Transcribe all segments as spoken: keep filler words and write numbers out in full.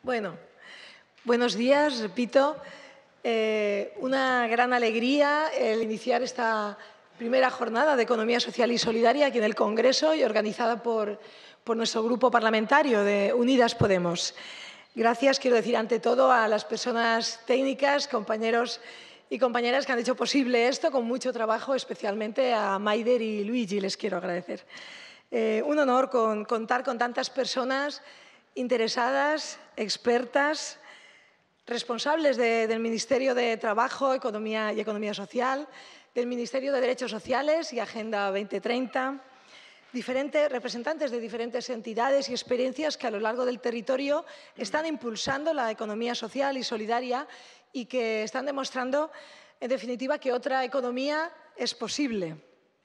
Bueno, buenos días, repito. Eh, una gran alegría el iniciar esta primera jornada de Economía Social y Solidaria aquí en el Congreso y organizada por, por nuestro grupo parlamentario de Unidas Podemos. Gracias, quiero decir, ante todo, a las personas técnicas, compañeros y compañeras que han hecho posible esto con mucho trabajo, especialmente a Maider y Luigi, les quiero agradecer. Eh, un honor con, contar con tantas personas interesadas, expertas, responsables de, del Ministerio de Trabajo, Economía y Economía Social, del Ministerio de Derechos Sociales y Agenda veinte treinta, diferentes representantes de diferentes entidades y experiencias que a lo largo del territorio están impulsando la economía social y solidaria y que están demostrando, en definitiva, que otra economía es posible.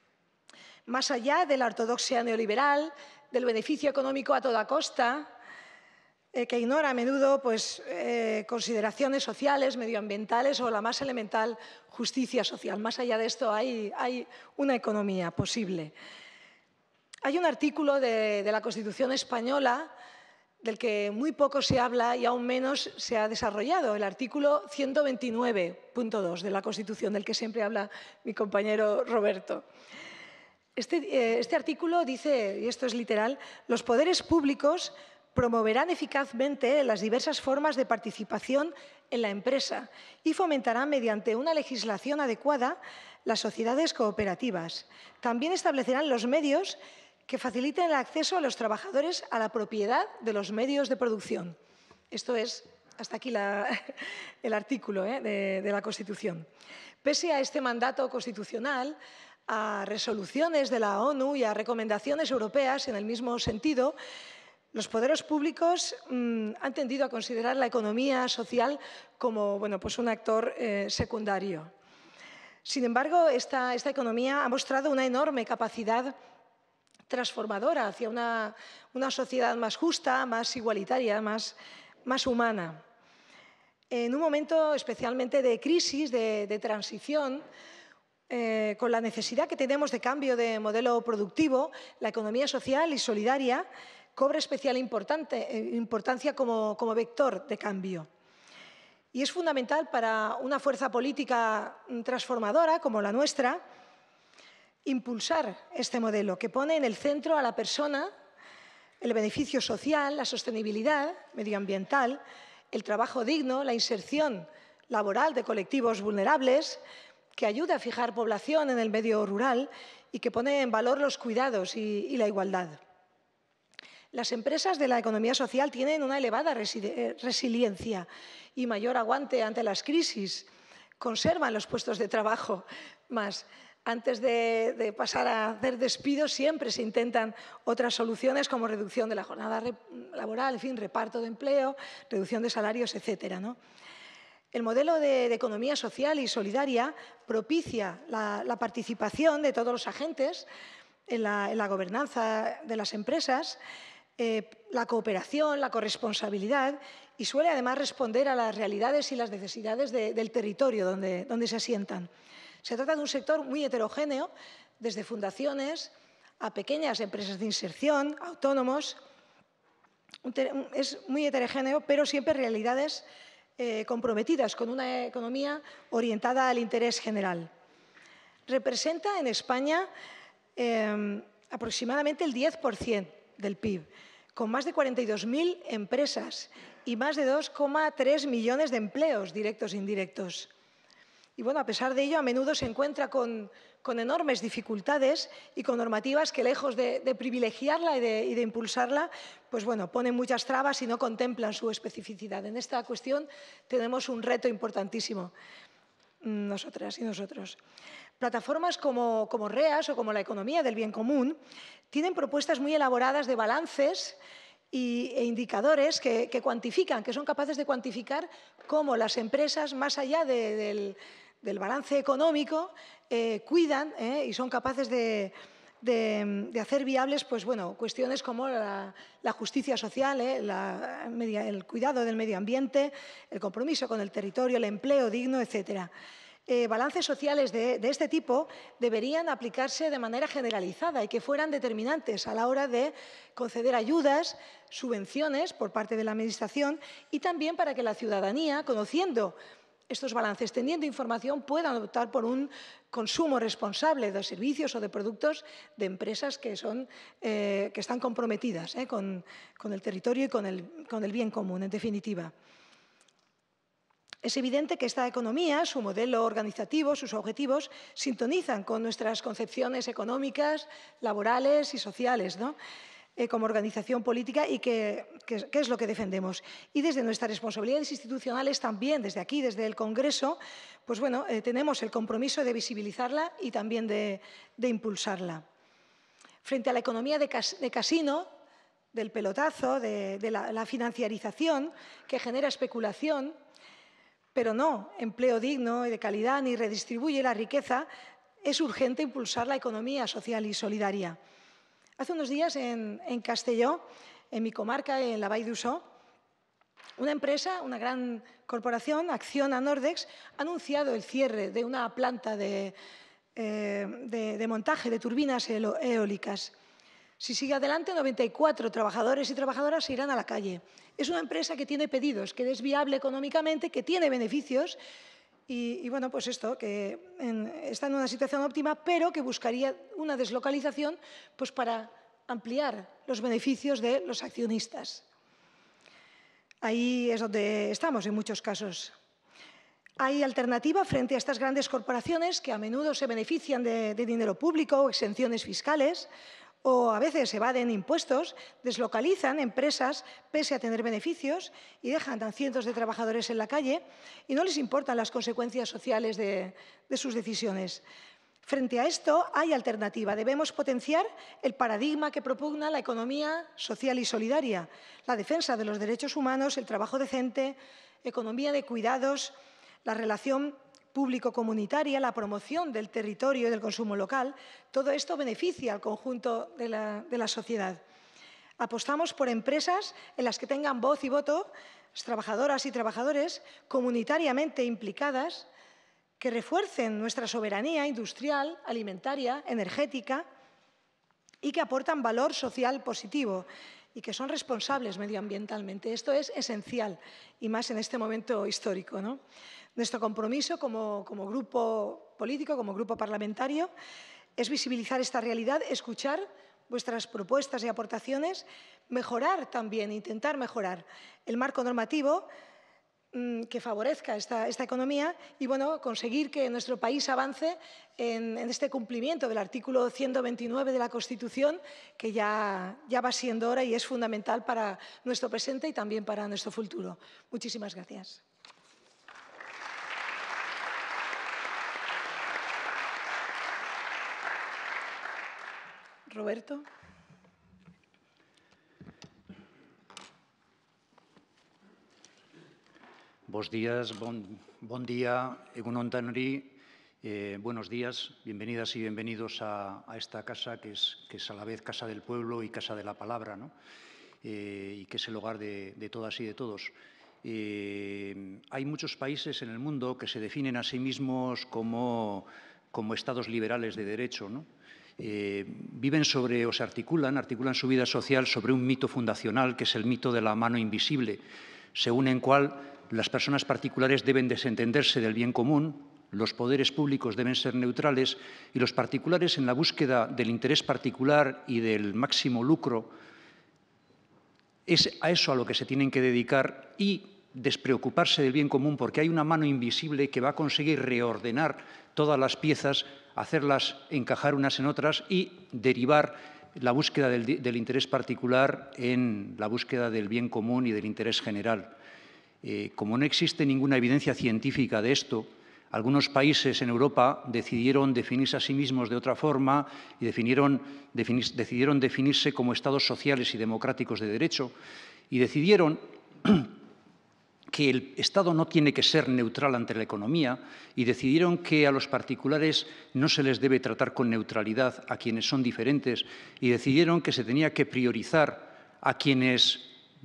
Más allá de la ortodoxia neoliberal, del beneficio económico a toda costa, eh, que ignora a menudo pues, eh, consideraciones sociales, medioambientales o la más elemental justicia social. Más allá de esto hay, hay una economía posible. Hay un artículo de, de la Constitución española del que muy poco se habla y aún menos se ha desarrollado, el artículo ciento veintinueve punto dos de la Constitución, del que siempre habla mi compañero Roberto. Este, eh, este artículo dice, y esto es literal, los poderes públicos promoverán eficazmente las diversas formas de participación en la empresa y fomentarán mediante una legislación adecuada las sociedades cooperativas. También establecerán los medios que faciliten el acceso a los trabajadores a la propiedad de los medios de producción. Esto es, hasta aquí la, el artículo ¿eh? de, de la Constitución. Pese a este mandato constitucional, a resoluciones de la ONU y a recomendaciones europeas en el mismo sentido, los poderes públicos mmm, han tendido a considerar la economía social como bueno, pues un actor eh, secundario. Sin embargo, esta, esta economía ha mostrado una enorme capacidad transformadora hacia una, una sociedad más justa, más igualitaria, más, más humana. En un momento especialmente de crisis, de, de transición, eh, con la necesidad que tenemos de cambio de modelo productivo, la economía social y solidaria cobra especial importante, eh, importancia como, como vector de cambio. Y es fundamental para una fuerza política transformadora como la nuestra impulsar este modelo que pone en el centro a la persona, el beneficio social, la sostenibilidad medioambiental, el trabajo digno, la inserción laboral de colectivos vulnerables, que ayuda a fijar población en el medio rural y que pone en valor los cuidados y, y la igualdad. Las empresas de la economía social tienen una elevada resiliencia y mayor aguante ante las crisis, conservan los puestos de trabajo más. Antes de, de pasar a hacer despidos, siempre se intentan otras soluciones como reducción de la jornada laboral, en fin, reparto de empleo, reducción de salarios, etcétera, ¿no? El modelo de, de economía social y solidaria propicia la, la participación de todos los agentes en la, en la gobernanza de las empresas, eh, la cooperación, la corresponsabilidad y suele además responder a las realidades y las necesidades de, del territorio donde, donde se asientan. Se trata de un sector muy heterogéneo, desde fundaciones a pequeñas empresas de inserción, autónomos. Es muy heterogéneo, pero siempre realidades eh, comprometidas con una economía orientada al interés general. Representa en España eh, aproximadamente el diez por ciento del P I B, con más de cuarenta y dos mil empresas y más de dos coma tres millones de empleos directos e indirectos. Y bueno, a pesar de ello, a menudo se encuentra con, con enormes dificultades y con normativas que, lejos de, de privilegiarla y de, y de impulsarla, pues bueno, ponen muchas trabas y no contemplan su especificidad. En esta cuestión tenemos un reto importantísimo, nosotras y nosotros. Plataformas como, como REAS o como la economía del bien común tienen propuestas muy elaboradas de balances y, e indicadores que, que cuantifican, que son capaces de cuantificar cómo las empresas, más allá de, del del balance económico, eh, cuidan eh, y son capaces de, de, de hacer viables pues, bueno, cuestiones como la, la justicia social, eh, la, el cuidado del medio ambiente, el compromiso con el territorio, el empleo digno, etcétera. eh, balances sociales de, de este tipo deberían aplicarse de manera generalizada y que fueran determinantes a la hora de conceder ayudas, subvenciones por parte de la Administración y también para que la ciudadanía, conociendo estos balances, teniendo información, puedan optar por un consumo responsable de servicios o de productos de empresas que, son, eh, que están comprometidas eh, con, con el territorio y con el, con el bien común, en definitiva. Es evidente que esta economía, su modelo organizativo, sus objetivos, sintonizan con nuestras concepciones económicas, laborales y sociales, ¿no? Eh, como organización política y qué es lo que defendemos. Y desde nuestras responsabilidades institucionales también, desde aquí, desde el Congreso, pues bueno, eh, tenemos el compromiso de visibilizarla y también de, de impulsarla. Frente a la economía de, cas de casino, del pelotazo, de, de la, la financiarización que genera especulación, pero no empleo digno y de calidad ni redistribuye la riqueza, es urgente impulsar la economía social y solidaria. Hace unos días en, en Castelló, en mi comarca, en la Vall d'Uixó, una empresa, una gran corporación, Acciona Nordex, ha anunciado el cierre de una planta de, eh, de, de montaje de turbinas eólicas. Si sigue adelante, noventa y cuatro trabajadores y trabajadoras se irán a la calle. Es una empresa que tiene pedidos, que es viable económicamente, que tiene beneficios y, y bueno, pues esto, que en, está en una situación óptima, pero que buscaría una deslocalización pues para ampliar los beneficios de los accionistas. Ahí es donde estamos en muchos casos. Hay alternativa frente a estas grandes corporaciones que a menudo se benefician de, de dinero público o exenciones fiscales, o a veces evaden impuestos, deslocalizan empresas pese a tener beneficios y dejan a cientos de trabajadores en la calle y no les importan las consecuencias sociales de, de sus decisiones. Frente a esto hay alternativa. Debemos potenciar el paradigma que propugna la economía social y solidaria, la defensa de los derechos humanos, el trabajo decente, economía de cuidados, la relación público-comunitaria, la promoción del territorio y del consumo local. Todo esto beneficia al conjunto de la, de la sociedad. Apostamos por empresas en las que tengan voz y voto las trabajadoras y trabajadores comunitariamente implicadas, que refuercen nuestra soberanía industrial, alimentaria, energética y que aportan valor social positivo y que son responsables medioambientalmente. Esto es esencial y más en este momento histórico, ¿no? Nuestro compromiso como, como grupo político, como grupo parlamentario, es visibilizar esta realidad, escuchar vuestras propuestas y aportaciones, mejorar también, intentar mejorar el marco normativo mmm, que favorezca esta, esta economía y bueno, conseguir que nuestro país avance en, en este cumplimiento del artículo ciento veintinueve de la Constitución, que ya, ya va siendo hora y es fundamental para nuestro presente y también para nuestro futuro. Muchísimas gracias. Roberto. Buenos días, bon, bon día, egunon danori, eh, buenos días, bienvenidas y bienvenidos a, a esta casa que es, que es a la vez casa del pueblo y casa de la palabra, ¿no? eh, y que es el hogar de, de todas y de todos. Eh, hay muchos países en el mundo que se definen a sí mismos como, como estados liberales de derecho, ¿no? Eh, viven sobre, o se articulan, articulan su vida social sobre un mito fundacional, que es el mito de la mano invisible, según el cual las personas particulares deben desentenderse del bien común, los poderes públicos deben ser neutrales y los particulares, en la búsqueda del interés particular y del máximo lucro, es a eso a lo que se tienen que dedicar y despreocuparse del bien común, porque hay una mano invisible que va a conseguir reordenar todas las piezas, hacerlas encajar unas en otras y derivar la búsqueda del, del interés particular en la búsqueda del bien común y del interés general. Eh, como no existe ninguna evidencia científica de esto, algunos países en Europa decidieron definirse a sí mismos de otra forma y definieron, definir, decidieron definirse como estados sociales y democráticos de derecho y decidieron que el Estado no tiene que ser neutral ante la economía y decidieron que a los particulares no se les debe tratar con neutralidad a quienes son diferentes y decidieron que se tenía que priorizar a quienes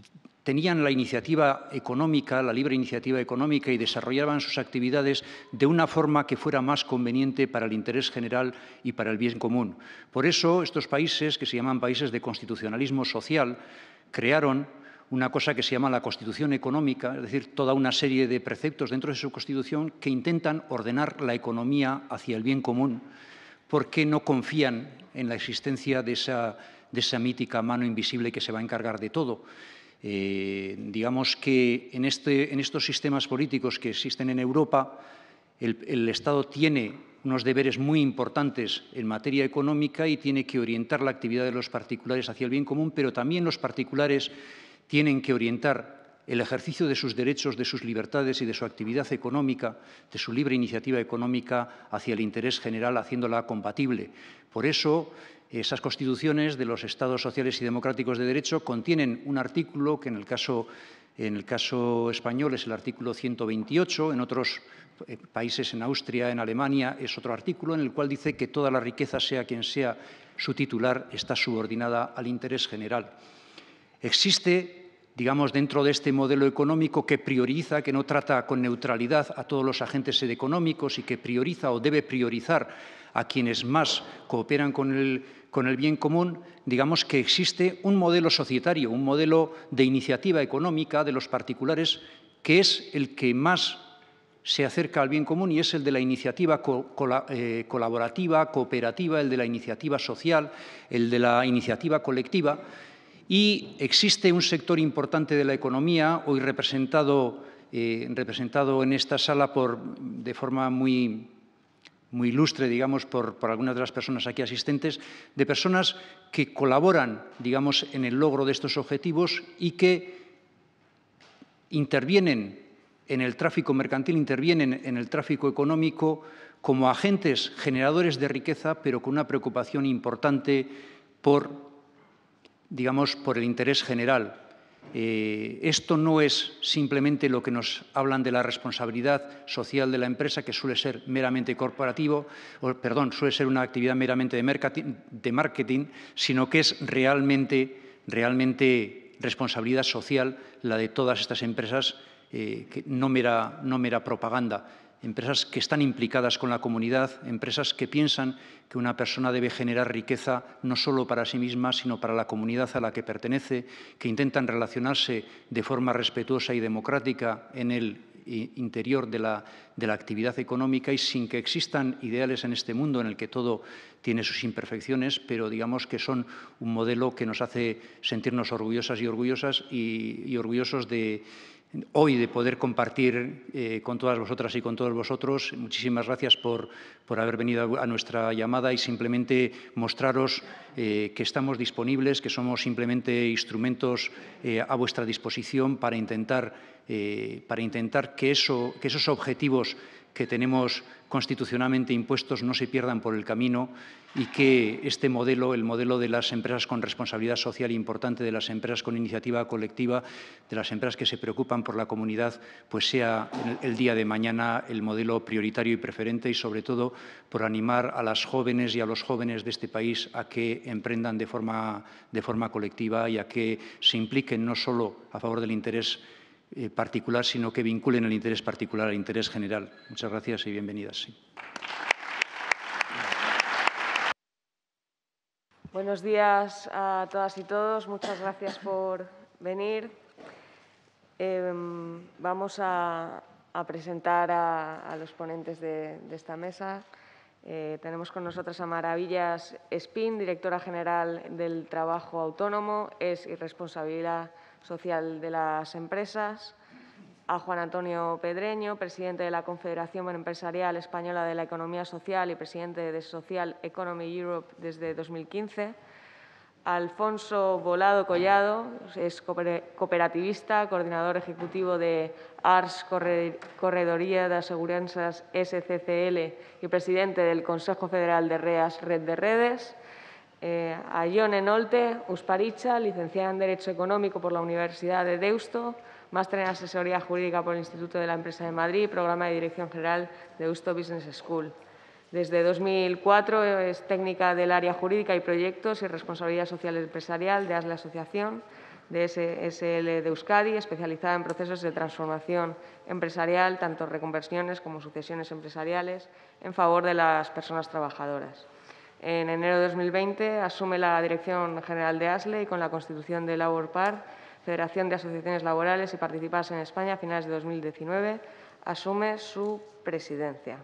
tenían la iniciativa económica, la libre iniciativa económica y desarrollaban sus actividades de una forma que fuera más conveniente para el interés general y para el bien común. Por eso, estos países, que se llaman países de constitucionalismo social, crearon una cosa que se llama la Constitución Económica, es decir, toda una serie de preceptos dentro de su Constitución que intentan ordenar la economía hacia el bien común, porque no confían en la existencia de esa, de esa mítica mano invisible que se va a encargar de todo. Eh, digamos que en, este, en estos sistemas políticos que existen en Europa, el, el Estado tiene unos deberes muy importantes en materia económica y tiene que orientar la actividad de los particulares hacia el bien común, pero también los particulares tienen que orientar el ejercicio de sus derechos, de sus libertades y de su actividad económica, de su libre iniciativa económica hacia el interés general, haciéndola compatible. Por eso, esas constituciones de los Estados sociales y democráticos de derecho contienen un artículo que en el caso, en el caso español es el artículo ciento veintiocho, en otros países, en Austria, en Alemania, es otro artículo en el cual dice que toda la riqueza, sea quien sea su titular, está subordinada al interés general. Existe, digamos, dentro de este modelo económico que prioriza, que no trata con neutralidad a todos los agentes económicos y que prioriza o debe priorizar a quienes más cooperan con el, con el bien común, digamos que existe un modelo societario, un modelo de iniciativa económica de los particulares que es el que más se acerca al bien común y es el de la iniciativa co eh, colaborativa, cooperativa, el de la iniciativa social, el de la iniciativa colectiva. Y existe un sector importante de la economía, hoy representado, eh, representado en esta sala por, de forma muy, muy ilustre, digamos, por, por algunas de las personas aquí asistentes, de personas que colaboran, digamos, en el logro de estos objetivos y que intervienen en el tráfico mercantil, intervienen en el tráfico económico como agentes generadores de riqueza, pero con una preocupación importante por, digamos, por el interés general. Eh, esto no es simplemente lo que nos hablan de la responsabilidad social de la empresa, que suele ser meramente corporativo, o, perdón, suele ser una actividad meramente de marketing, de marketing, sino que es realmente, realmente responsabilidad social la de todas estas empresas, eh, que no mera, no mera propaganda. Empresas que están implicadas con la comunidad, empresas que piensan que una persona debe generar riqueza no solo para sí misma, sino para la comunidad a la que pertenece, que intentan relacionarse de forma respetuosa y democrática en el interior de la, de la actividad económica y sin que existan ideales en este mundo en el que todo tiene sus imperfecciones, pero digamos que son un modelo que nos hace sentirnos orgullosas y orgullosas y, y orgullosos de hoy de poder compartir eh, con todas vosotras y con todos vosotros. Muchísimas gracias por, por haber venido a nuestra llamada y simplemente mostraros eh, que estamos disponibles, que somos simplemente instrumentos eh, a vuestra disposición para intentar, eh, para intentar que, eso, que esos objetivos que tenemos constitucionalmente impuestos no se pierdan por el camino y que este modelo, el modelo de las empresas con responsabilidad social importante, de las empresas con iniciativa colectiva, de las empresas que se preocupan por la comunidad, pues sea el día de mañana el modelo prioritario y preferente y, sobre todo, por animar a las jóvenes y a los jóvenes de este país a que emprendan de forma, de forma colectiva y a que se impliquen no solo a favor del interés Eh, particular, sino que vinculen el interés particular al interés general. Muchas gracias y bienvenidas. Sí. Buenos días a todas y todos. Muchas gracias por venir. Eh, vamos a, a presentar a, a los ponentes de, de esta mesa. Eh, tenemos con nosotros a Maravillas Espín, directora general del Trabajo Autónomo, es y responsabilidad social de las empresas, a Juan Antonio Pedreño, presidente de la Confederación Empresarial Española de la Economía Social y presidente de Social Economy Europe desde dos mil quince, a Alfonso Volado Collado, es cooperativista, coordinador ejecutivo de Ars Corredoría de Aseguranzas S C C L y presidente del Consejo Federal de REAS Red de Redes, Eh, a Ione Nolte Usparicha, licenciada en Derecho Económico por la Universidad de Deusto, máster en Asesoría Jurídica por el Instituto de la Empresa de Madrid, programa de Dirección General de Deusto Business School. Desde dos mil cuatro es técnica del área jurídica y proyectos y responsabilidad social empresarial de ASLE Asociación. de S S L de Euskadi, especializada en procesos de transformación empresarial, tanto reconversiones como sucesiones empresariales, en favor de las personas trabajadoras. En enero de dos mil veinte asume la Dirección General de ASLE y con la constitución de Laborpar, Federación de Asociaciones Laborales y Participadas en España, a finales de dos mil diecinueve, asume su presidencia.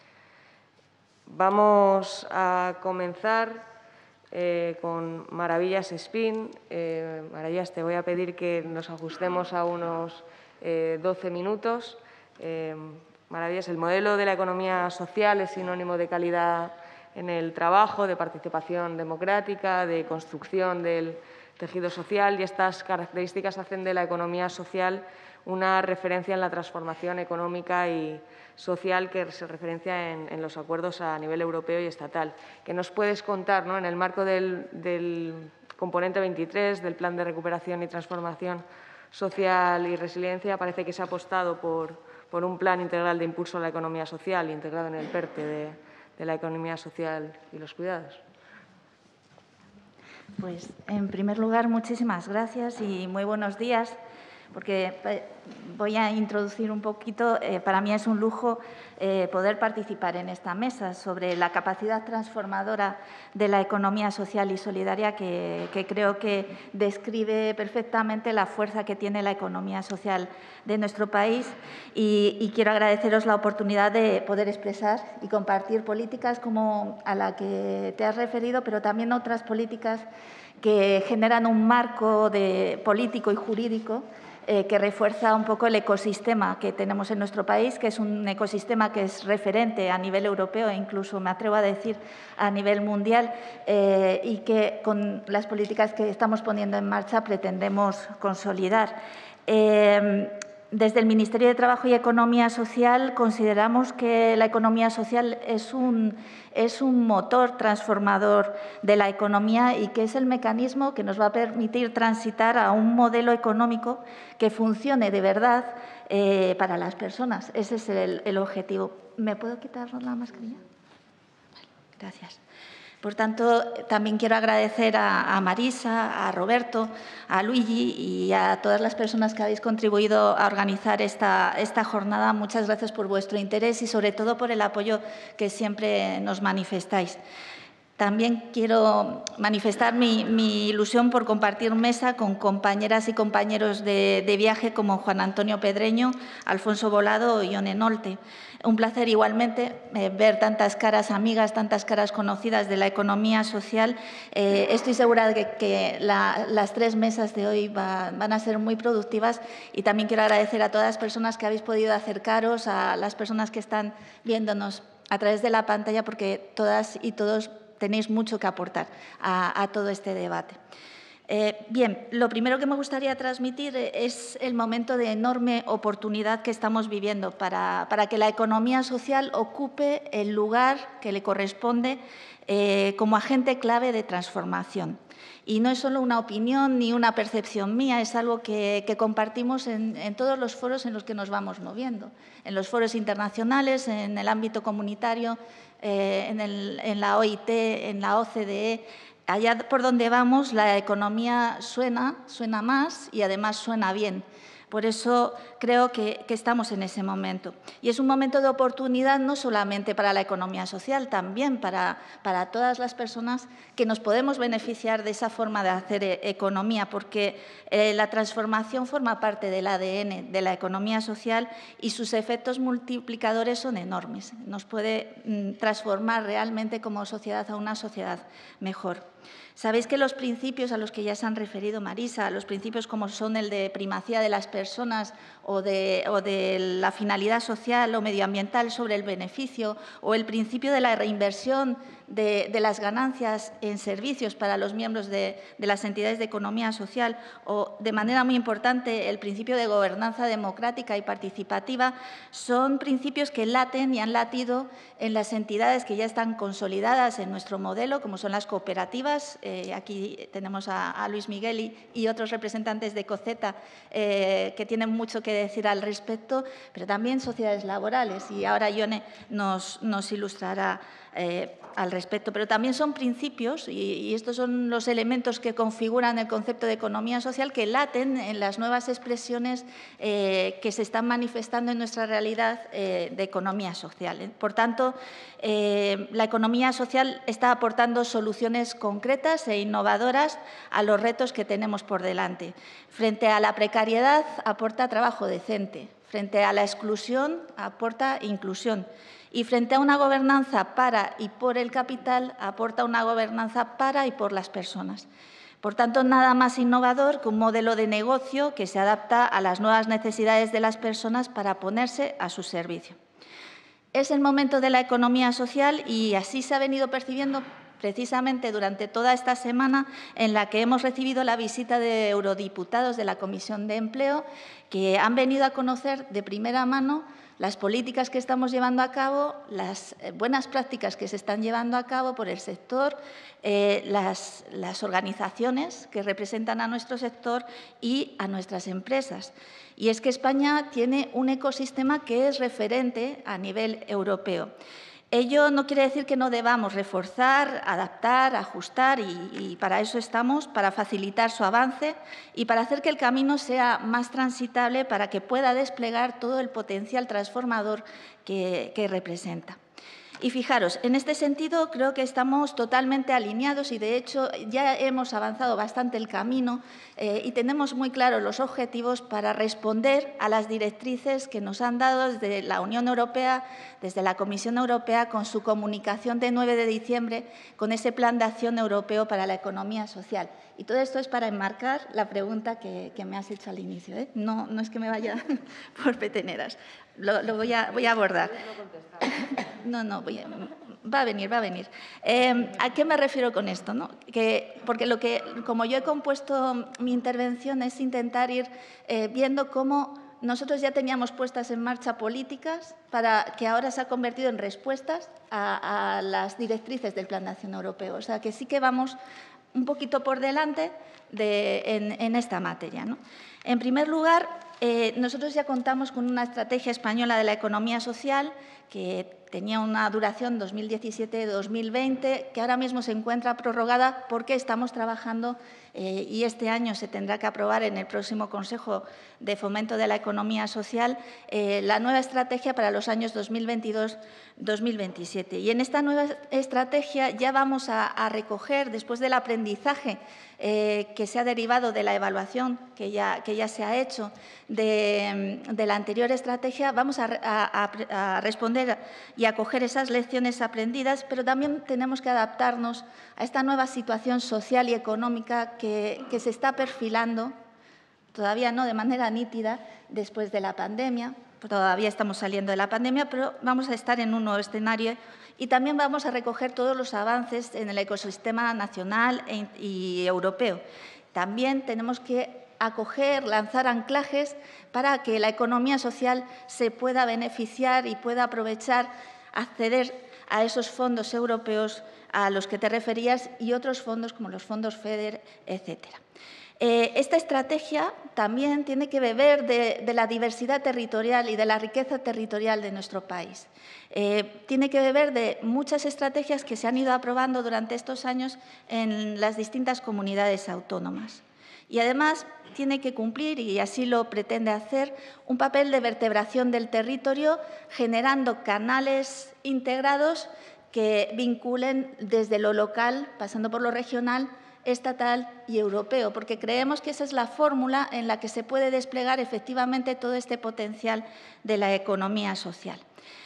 Vamos a comenzar eh, con Maravillas Spin. Eh, Maravillas, te voy a pedir que nos ajustemos a unos eh, doce minutos. Eh, Maravillas, el modelo de la economía social es sinónimo de calidad en el trabajo, de participación democrática, de construcción del tejido social, y estas características hacen de la economía social una referencia en la transformación económica y social que se referencia en, en los acuerdos a nivel europeo y estatal. ¿Qué nos puedes contar, ¿no?, en el marco del, del componente veintitrés del Plan de Recuperación y Transformación Social y Resiliencia? Parece que se ha apostado por, por un plan integral de impulso a la economía social, integrado en el PERTE de, de la economía social y los cuidados. Pues, en primer lugar, muchísimas gracias y muy buenos días, porque voy a introducir un poquito. Eh, para mí es un lujo eh, poder participar en esta mesa sobre la capacidad transformadora de la economía social y solidaria, que, que creo que describe perfectamente la fuerza que tiene la economía social de nuestro país. Y, y quiero agradeceros la oportunidad de poder expresar y compartir políticas como a la que te has referido, pero también otras políticas que generan un marco de político y jurídico eh, que refuerza un poco el ecosistema que tenemos en nuestro país, que es un ecosistema que es referente a nivel europeo e incluso, me atrevo a decir, a nivel mundial, eh, y que con las políticas que estamos poniendo en marcha pretendemos consolidar. Eh, Desde el Ministerio de Trabajo y Economía Social consideramos que la economía social es un, es un motor transformador de la economía y que es el mecanismo que nos va a permitir transitar a un modelo económico que funcione de verdad eh, para las personas. Ese es el, el objetivo. ¿Me puedo quitar la mascarilla? Vale, gracias. Por tanto, también quiero agradecer a, a Marisa, a Roberto, a Luigi y a todas las personas que habéis contribuido a organizar esta, esta jornada. Muchas gracias por vuestro interés y, sobre todo, por el apoyo que siempre nos manifestáis. También quiero manifestar mi, mi ilusión por compartir mesa con compañeras y compañeros de, de viaje como Juan Antonio Pedreño, Alfonso Volado y Ione Nolte. Un placer igualmente eh, ver tantas caras amigas, tantas caras conocidas de la economía social. Eh, estoy segura de que, que la, las tres mesas de hoy va, van a ser muy productivas, y también quiero agradecer a todas las personas que habéis podido acercaros, a las personas que están viéndonos a través de la pantalla, porque todas y todos tenéis mucho que aportar a, a todo este debate. Eh, bien, lo primero que me gustaría transmitir es el momento de enorme oportunidad que estamos viviendo para, para que la economía social ocupe el lugar que le corresponde eh, como agente clave de transformación. Y no es solo una opinión ni una percepción mía, es algo que, que compartimos en, en todos los foros en los que nos vamos moviendo, en los foros internacionales, en el ámbito comunitario, eh, en, el, en la O I T, en la O C D E. Allá por donde vamos, la economía suena, suena más y además suena bien. Por eso creo que, que estamos en ese momento. Y es un momento de oportunidad no solamente para la economía social, también para, para todas las personas que nos podemos beneficiar de esa forma de hacer eh, economía, porque eh, la transformación forma parte del A D N de la economía social y sus efectos multiplicadores son enormes. Nos puede mm, transformar realmente como sociedad a una sociedad mejor. Sabéis que los principios a los que ya se han referido Marisa, los principios como son el de primacía de las personas o de, o de la finalidad social o medioambiental sobre el beneficio, o el principio de la reinversión de, de las ganancias en servicios para los miembros de, de las entidades de economía social, o, de manera muy importante, el principio de gobernanza democrática y participativa, son principios que laten y han latido en las entidades que ya están consolidadas en nuestro modelo, como son las cooperativas. Eh, aquí tenemos a, a Luis Miguel y, y otros representantes de COCETA eh, que tienen mucho que decir al respecto, pero también sociedades laborales, y ahora Ione nos, nos ilustrará eh, al respecto. respecto, pero también son principios y, y estos son los elementos que configuran el concepto de economía social que laten en las nuevas expresiones eh, que se están manifestando en nuestra realidad eh, de economía social. Por tanto, eh, la economía social está aportando soluciones concretas e innovadoras a los retos que tenemos por delante. Frente a la precariedad, aporta trabajo decente. Frente a la exclusión, aporta inclusión. Y frente a una gobernanza para y por el capital, aporta una gobernanza para y por las personas. Por tanto, nada más innovador que un modelo de negocio que se adapta a las nuevas necesidades de las personas para ponerse a su servicio. Es el momento de la economía social y así se ha venido percibiendo precisamente durante toda esta semana en la que hemos recibido la visita de eurodiputados de la Comisión de Empleo que han venido a conocer de primera mano las políticas que estamos llevando a cabo, las buenas prácticas que se están llevando a cabo por el sector, eh, las, las organizaciones que representan a nuestro sector y a nuestras empresas. Y es que España tiene un ecosistema que es referente a nivel europeo. Ello no quiere decir que no debamos reforzar, adaptar, ajustar y, y para eso estamos, para facilitar su avance y para hacer que el camino sea más transitable para que pueda desplegar todo el potencial transformador que, que representa. Y fijaros, en este sentido creo que estamos totalmente alineados y, de hecho, ya hemos avanzado bastante el camino eh, y tenemos muy claros los objetivos para responder a las directrices que nos han dado desde la Unión Europea, desde la Comisión Europea, con su comunicación de nueve de diciembre, con ese Plan de Acción Europeo para la Economía Social. Y todo esto es para enmarcar la pregunta que, que me has hecho al inicio, ¿eh? No, no es que me vaya por peteneras. Lo, lo voy, a, voy a abordar. No, no, voy a, va a venir, va a venir. Eh, ¿A qué me refiero con esto? ¿No? Que, porque lo que, como yo he compuesto mi intervención es intentar ir eh, viendo cómo nosotros ya teníamos puestas en marcha políticas para que ahora se ha convertido en respuestas a, a las directrices del Plan de Acción Europeo. O sea, que sí que vamos un poquito por delante de, en, en esta materia, ¿no? En primer lugar, eh, nosotros ya contamos con una estrategia española de la economía social que tenía una duración dos mil diecisiete a dos mil veinte, que ahora mismo se encuentra prorrogada porque estamos trabajando eh, y este año se tendrá que aprobar en el próximo Consejo de Fomento de la Economía Social eh, la nueva estrategia para los años dos mil veintidós a dos mil veintisiete. Y en esta nueva estrategia ya vamos a, a recoger, después del aprendizaje eh, que se ha derivado de la evaluación que ya, que ya se ha hecho de, de la anterior estrategia, vamos a, a, a responder y acoger esas lecciones aprendidas, pero también tenemos que adaptarnos a esta nueva situación social y económica que, que se está perfilando, todavía no de manera nítida, después de la pandemia. Todavía estamos saliendo de la pandemia, pero vamos a estar en un nuevo escenario y también vamos a recoger todos los avances en el ecosistema nacional y europeo. También tenemos que acoger, lanzar anclajes para que la economía social se pueda beneficiar y pueda aprovechar, acceder a esos fondos europeos a los que te referías y otros fondos como los fondos FEDER, etcétera. Eh, esta estrategia también tiene que beber de, de la diversidad territorial y de la riqueza territorial de nuestro país. Eh, tiene que beber de muchas estrategias que se han ido aprobando durante estos años en las distintas comunidades autónomas. Y además tiene que cumplir, y así lo pretende hacer, un papel de vertebración del territorio, generando canales integrados que vinculen desde lo local, pasando por lo regional, estatal y europeo, porque creemos que esa es la fórmula en la que se puede desplegar efectivamente todo este potencial de la economía social.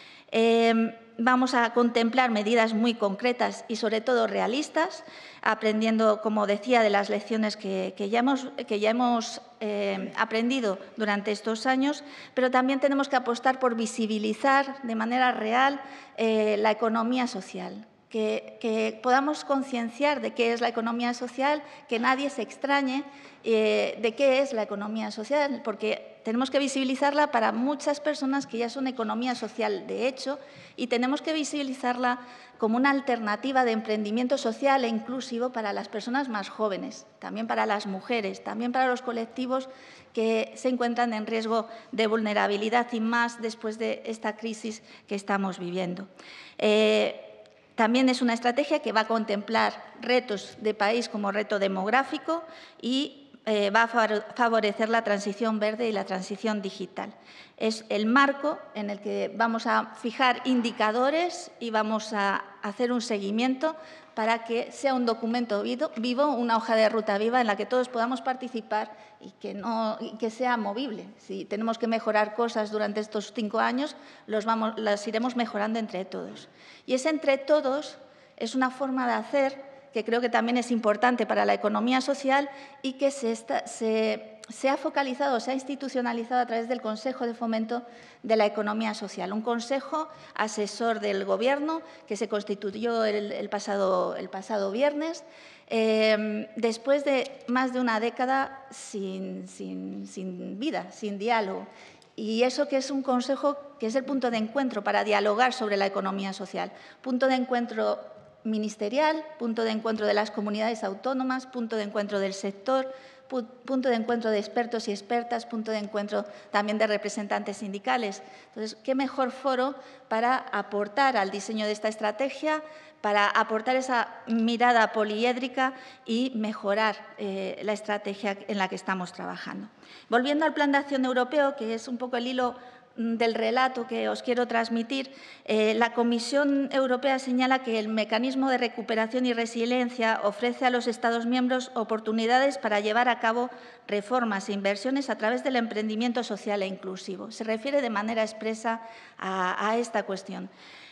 Eh, vamos a contemplar medidas muy concretas y, sobre todo, realistas, aprendiendo, como decía, de las lecciones que, que ya hemos, que ya hemos eh, aprendido durante estos años, pero también tenemos que apostar por visibilizar de manera real eh, la economía social. Que, que podamos concienciar de qué es la economía social, que nadie se extrañe eh, de qué es la economía social, porque tenemos que visibilizarla para muchas personas que ya son economía social de hecho y tenemos que visibilizarla como una alternativa de emprendimiento social e inclusivo para las personas más jóvenes, también para las mujeres, también para los colectivos que se encuentran en riesgo de vulnerabilidad y más después de esta crisis que estamos viviendo. Eh, También es una estrategia que va a contemplar retos de país como reto demográfico y eh, va a favorecer la transición verde y la transición digital. Es el marco en el que vamos a fijar indicadores y vamos a hacer un seguimiento para que sea un documento vivo, una hoja de ruta viva en la que todos podamos participar y que, no, y que sea movible. Si tenemos que mejorar cosas durante estos cinco años, los vamos, las iremos mejorando entre todos. Y ese entre todos es una forma de hacer que creo que también es importante para la economía social y que se, está, se, se ha focalizado, se ha institucionalizado a través del Consejo de Fomento de la Economía Social, un consejo asesor del Gobierno que se constituyó el, el, pasado, el pasado viernes, eh, después de más de una década sin, sin, sin vida, sin diálogo. Y eso que es un consejo que es el punto de encuentro para dialogar sobre la economía social, punto de encuentro ministerial, punto de encuentro de las comunidades autónomas, punto de encuentro del sector, punto de encuentro de expertos y expertas, punto de encuentro también de representantes sindicales. Entonces, ¿qué mejor foro para aportar al diseño de esta estrategia, para aportar esa mirada poliédrica y mejorar eh, la estrategia en la que estamos trabajando? Volviendo al Plan de Acción Europeo, que es un poco el hilo del relato que os quiero transmitir, eh, la Comisión Europea señala que el mecanismo de recuperación y resiliencia ofrece a los Estados miembros oportunidades para llevar a cabo reformas e inversiones a través del emprendimiento social e inclusivo. Se refiere de manera expresa a, a esta cuestión.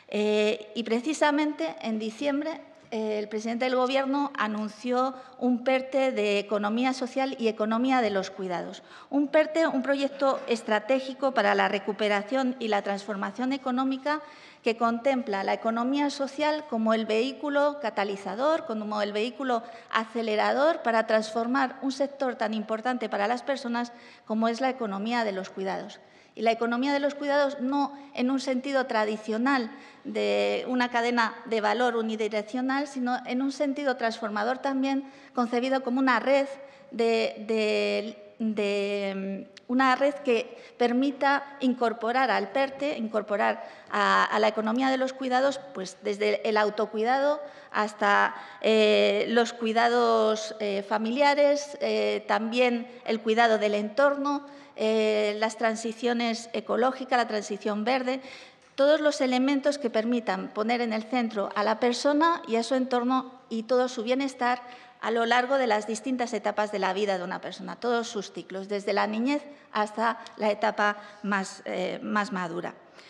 Eh, y precisamente en diciembre el presidente del Gobierno anunció un PERTE de Economía Social y Economía de los Cuidados. Un PERTE, un proyecto estratégico para la recuperación y la transformación económica que contempla la economía social como el vehículo catalizador, como el vehículo acelerador para transformar un sector tan importante para las personas como es la economía de los cuidados. Y la economía de los cuidados no en un sentido tradicional de una cadena de valor unidireccional, sino en un sentido transformador también, concebido como una red de, de, de una red que permita incorporar al PERTE, incorporar a, a la economía de los cuidados, pues desde el autocuidado hasta eh, los cuidados eh, familiares, eh, también el cuidado del entorno, Eh, las transiciones ecológicas, la transición verde, todos los elementos que permitan poner en el centro a la persona y a su entorno y todo su bienestar a lo largo de las distintas etapas de la vida de una persona, todos sus ciclos, desde la niñez hasta la etapa más, eh, más madura.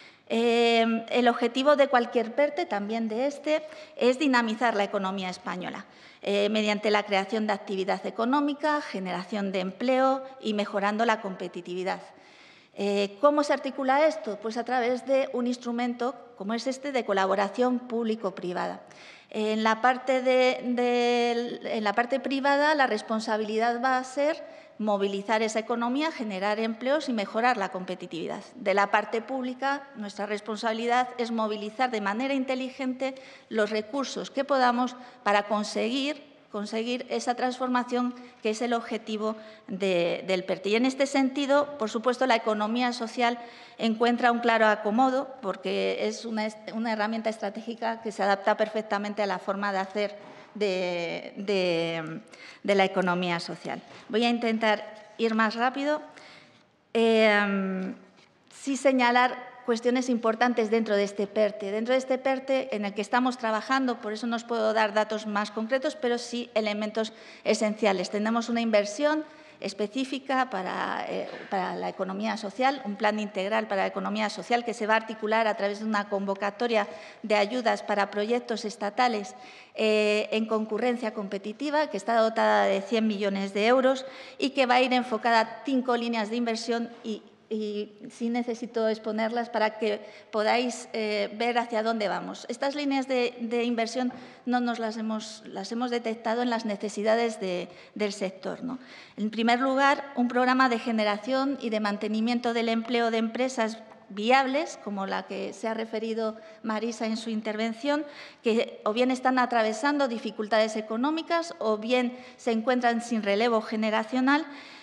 Eh, el objetivo de cualquier PERTE, también de este, es dinamizar la economía española eh, mediante la creación de actividad económica, generación de empleo y mejorando la competitividad. Eh, ¿Cómo se articula esto? Pues a través de un instrumento como es este de colaboración público-privada. En la parte de, de, en la parte privada, la responsabilidad va a ser movilizar esa economía, generar empleos y mejorar la competitividad. De la parte pública, nuestra responsabilidad es movilizar de manera inteligente los recursos que podamos para conseguir, conseguir esa transformación que es el objetivo de, del PERTE. Y en este sentido, por supuesto, la economía social encuentra un claro acomodo porque es una, una herramienta estratégica que se adapta perfectamente a la forma de hacer De, de, de la economía social. Voy a intentar ir más rápido. Eh, sí señalar cuestiones importantes dentro de este PERTE. Dentro de este PERTE en el que estamos trabajando, por eso no os puedo dar datos más concretos, pero sí elementos esenciales. Tenemos una inversión específica para, eh, para la economía social, un plan integral para la economía social que se va a articular a través de una convocatoria de ayudas para proyectos estatales eh, en concurrencia competitiva, que está dotada de cien millones de euros y que va a ir enfocada a cinco líneas de inversión y y sí necesito exponerlas para que podáis eh, ver hacia dónde vamos. Estas líneas de, de inversión no nos las hemos, las hemos detectado en las necesidades de, del sector, ¿no? En primer lugar, un programa de generación y de mantenimiento del empleo de empresas viables, como la que se ha referido Marisa en su intervención, que o bien están atravesando dificultades económicas o bien se encuentran sin relevo generacional,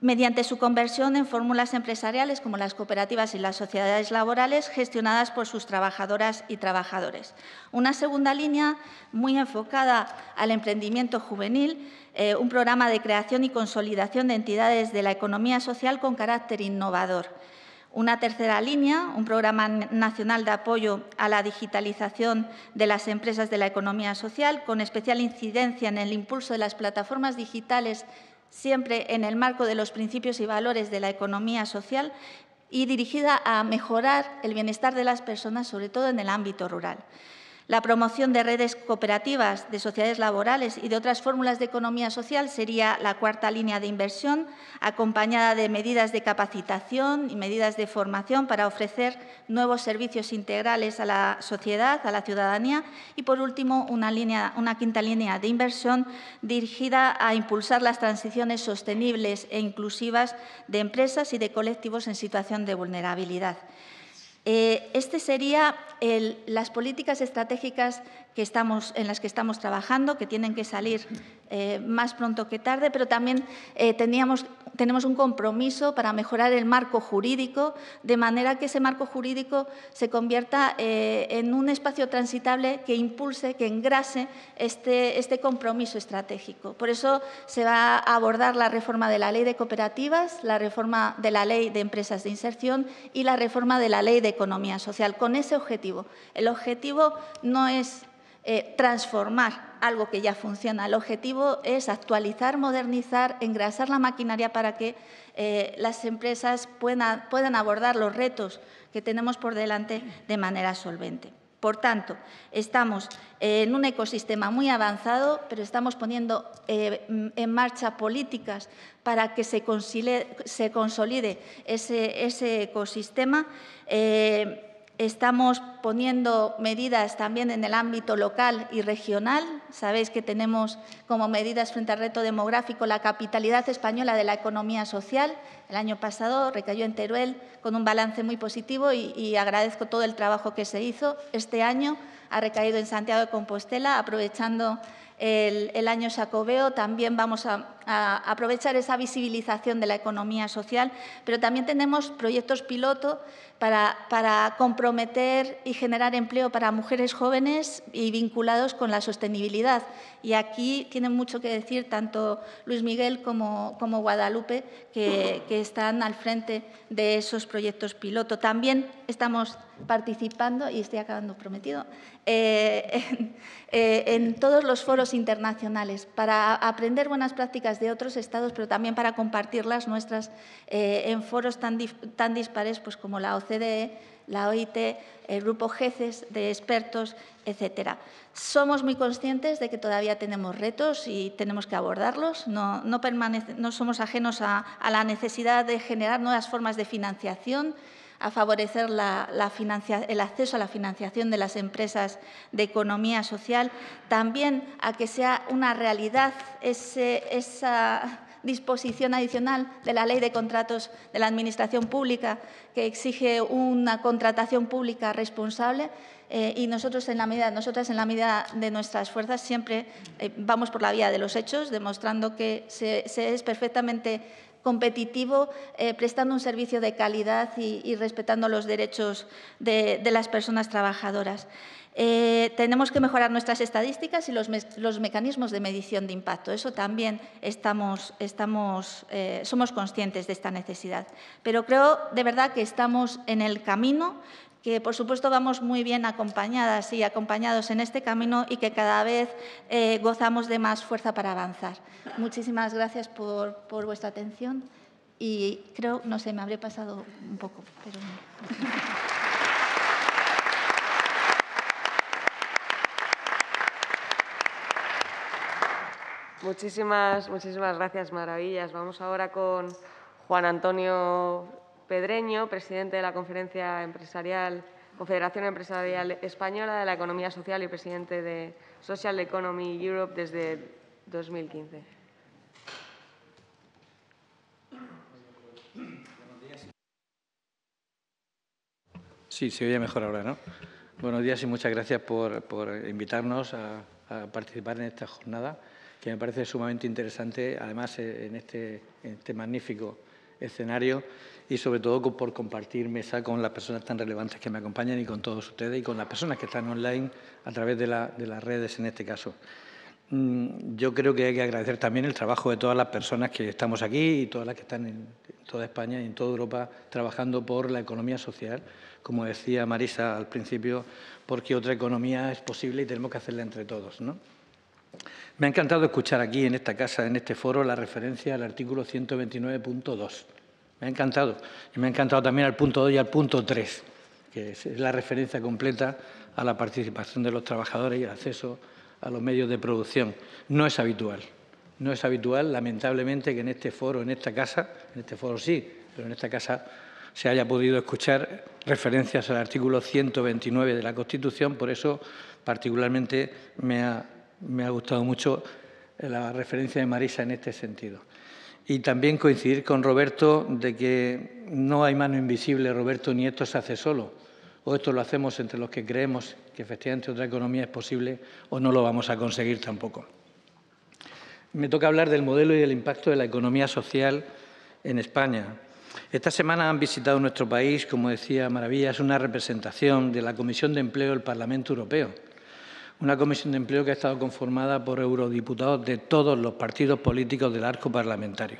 mediante su conversión en fórmulas empresariales como las cooperativas y las sociedades laborales gestionadas por sus trabajadoras y trabajadores. Una segunda línea muy enfocada al emprendimiento juvenil, eh, un programa de creación y consolidación de entidades de la economía social con carácter innovador. Una tercera línea, un programa nacional de apoyo a la digitalización de las empresas de la economía social, con especial incidencia en el impulso de las plataformas digitales, siempre en el marco de los principios y valores de la economía social y dirigida a mejorar el bienestar de las personas, sobre todo en el ámbito rural. La promoción de redes cooperativas, de sociedades laborales y de otras fórmulas de economía social sería la cuarta línea de inversión, acompañada de medidas de capacitación y medidas de formación para ofrecer nuevos servicios integrales a la sociedad, a la ciudadanía. Y, por último, una, línea, una quinta línea de inversión dirigida a impulsar las transiciones sostenibles e inclusivas de empresas y de colectivos en situación de vulnerabilidad. Eh, este sería el, las políticas estratégicas que estamos, en las que estamos trabajando, que tienen que salir eh, más pronto que tarde, pero también eh, teníamos, tenemos un compromiso para mejorar el marco jurídico, de manera que ese marco jurídico se convierta eh, en un espacio transitable que impulse, que engrase este, este compromiso estratégico. Por eso se va a abordar la reforma de la Ley de Cooperativas, la reforma de la Ley de Empresas de Inserción y la reforma de la Ley de Economía Social, con ese objetivo. El objetivo no es eh, transformar algo que ya funciona, el objetivo es actualizar, modernizar, engrasar la maquinaria para que eh, las empresas puedan, puedan abordar los retos que tenemos por delante de manera solvente. Por tanto, estamos en un ecosistema muy avanzado, pero estamos poniendo eh, en marcha políticas para que se consolide, se consolide ese, ese ecosistema. Eh, Estamos poniendo medidas también en el ámbito local y regional. Sabéis que tenemos como medidas frente al reto demográfico la capitalidad española de la economía social. El año pasado recayó en Teruel con un balance muy positivo y, y agradezco todo el trabajo que se hizo. Este año ha recaído en Santiago de Compostela, aprovechando el, el año Xacobeo. También vamos a, a aprovechar esa visibilización de la economía social, pero también tenemos proyectos piloto Para, para comprometer y generar empleo para mujeres jóvenes y vinculados con la sostenibilidad. Y aquí tienen mucho que decir tanto Luis Miguel como, como Guadalupe, que, que están al frente de esos proyectos piloto. También estamos participando, y estoy acabando prometido, eh, en, eh, en todos los foros internacionales para aprender buenas prácticas de otros estados, pero también para compartirlas nuestras eh, en foros tan, dif, tan dispares pues, como la O C D E, la O I T, el grupo G E C E S de expertos, etcétera. Somos muy conscientes de que todavía tenemos retos y tenemos que abordarlos. No, no, permanece, no somos ajenos a, a la necesidad de generar nuevas formas de financiación, a favorecer la, la financia, el acceso a la financiación de las empresas de economía social, también a que sea una realidad ese, esa disposición adicional de la Ley de Contratos de la Administración Pública que exige una contratación pública responsable. Eh, y nosotros en la medida, nosotras, en la medida de nuestras fuerzas, siempre eh, vamos por la vía de los hechos, demostrando que se, se es perfectamente competitivo, eh, prestando un servicio de calidad y, y respetando los derechos de, de las personas trabajadoras. Eh, tenemos que mejorar nuestras estadísticas y los, me los mecanismos de medición de impacto. Eso también estamos, estamos, eh, somos conscientes de esta necesidad. Pero creo de verdad que estamos en el camino, que por supuesto vamos muy bien acompañadas y acompañados en este camino y que cada vez eh, gozamos de más fuerza para avanzar. Muchísimas gracias por, por vuestra atención y creo, no sé, me habré pasado un poco, pero no. Muchísimas, muchísimas gracias, Maravillas. Vamos ahora con Juan Antonio Pedreño, presidente de la Conferencia Empresarial, Confederación Empresarial Española de la Economía Social y presidente de Social Economy Europe desde dos mil quince. Sí, se oye mejor ahora, ¿no? Buenos días y muchas gracias por, por invitarnos a, a participar en esta jornada que me parece sumamente interesante, además en este, en este magnífico escenario y sobre todo por compartir mesa con las personas tan relevantes que me acompañan y con todos ustedes y con las personas que están online a través de, la, de las redes en este caso. Yo creo que hay que agradecer también el trabajo de todas las personas que estamos aquí y todas las que están en toda España y en toda Europa trabajando por la economía social, como decía Marisa al principio, porque otra economía es posible y tenemos que hacerla entre todos, ¿no? Me ha encantado escuchar aquí en esta casa, en este foro, la referencia al artículo ciento veintinueve punto dos. Me ha encantado. Y me ha encantado también al punto dos y al punto tres, que es la referencia completa a la participación de los trabajadores y el acceso a los medios de producción. No es habitual. No es habitual, lamentablemente, que en este foro, en esta casa, en este foro sí, pero en esta casa se haya podido escuchar referencias al artículo ciento veintinueve de la Constitución. Por eso, particularmente, me ha, me ha gustado mucho la referencia de Marisa en este sentido. Y también coincidir con Roberto de que no hay mano invisible, Roberto, ni esto se hace solo. O esto lo hacemos entre los que creemos que efectivamente otra economía es posible o no lo vamos a conseguir tampoco. Me toca hablar del modelo y del impacto de la economía social en España. Esta semana han visitado nuestro país, como decía Maravillas, una representación de la Comisión de Empleo del Parlamento Europeo. Una comisión de empleo que ha estado conformada por eurodiputados de todos los partidos políticos del arco parlamentario.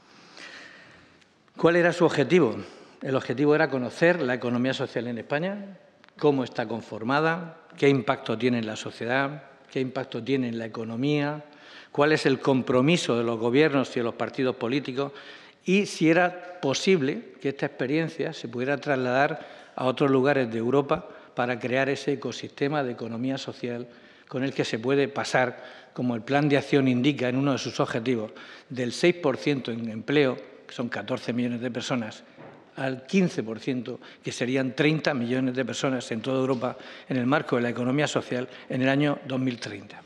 ¿Cuál era su objetivo? El objetivo era conocer la economía social en España, cómo está conformada, qué impacto tiene en la sociedad, qué impacto tiene en la economía, cuál es el compromiso de los gobiernos y de los partidos políticos y si era posible que esta experiencia se pudiera trasladar a otros lugares de Europa para crear ese ecosistema de economía social con el que se puede pasar, como el Plan de Acción indica en uno de sus objetivos, del seis por ciento en empleo, que son catorce millones de personas, al quince por ciento, que serían treinta millones de personas en toda Europa en el marco de la economía social en el año dos mil treinta.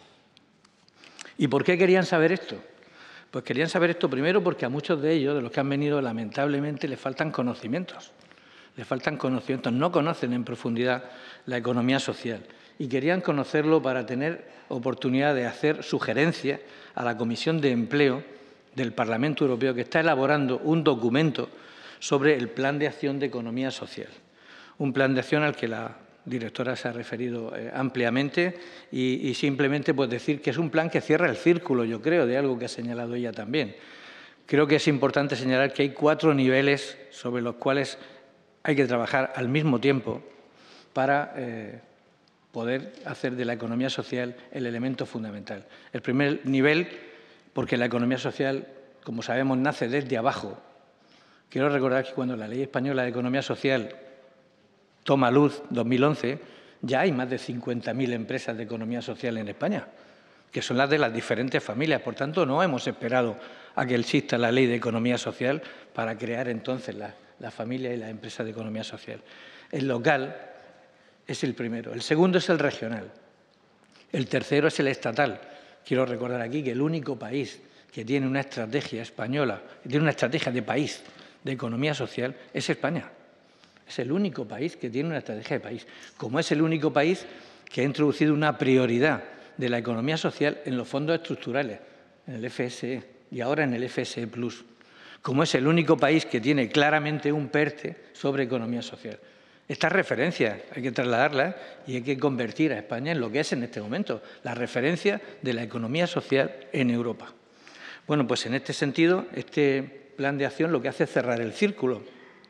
¿Y por qué querían saber esto? Pues querían saber esto primero porque a muchos de ellos, de los que han venido, lamentablemente les faltan conocimientos. Les faltan conocimientos, no conocen en profundidad la economía social y querían conocerlo para tener oportunidad de hacer sugerencias a la Comisión de Empleo del Parlamento Europeo, que está elaborando un documento sobre el Plan de Acción de Economía Social. Un plan de acción al que la directora se ha referido eh, ampliamente y, y simplemente pues, decir que es un plan que cierra el círculo, yo creo, de algo que ha señalado ella también. Creo que es importante señalar que hay cuatro niveles sobre los cuales hay que trabajar al mismo tiempo para eh, poder hacer de la economía social el elemento fundamental. El primer nivel, porque la economía social, como sabemos, nace desde abajo. Quiero recordar que cuando la Ley Española de Economía Social toma luz, dos mil once, ya hay más de cincuenta mil empresas de economía social en España, que son las de las diferentes familias. Por tanto, no hemos esperado a que exista la Ley de Economía Social para crear entonces la la familia y las empresas de economía social. El local es el primero. El segundo es el regional. El tercero es el estatal. Quiero recordar aquí que el único país que tiene una estrategia española, que tiene una estrategia de país de economía social, es España. Es el único país que tiene una estrategia de país. Como es el único país que ha introducido una prioridad de la economía social en los fondos estructurales, en el F S E y ahora en el F S E plus. Como es el único país que tiene claramente un PERTE sobre economía social. Estas referencias hay que trasladarlas y hay que convertir a España en lo que es en este momento, la referencia de la economía social en Europa. Bueno, pues en este sentido, este plan de acción lo que hace es cerrar el círculo.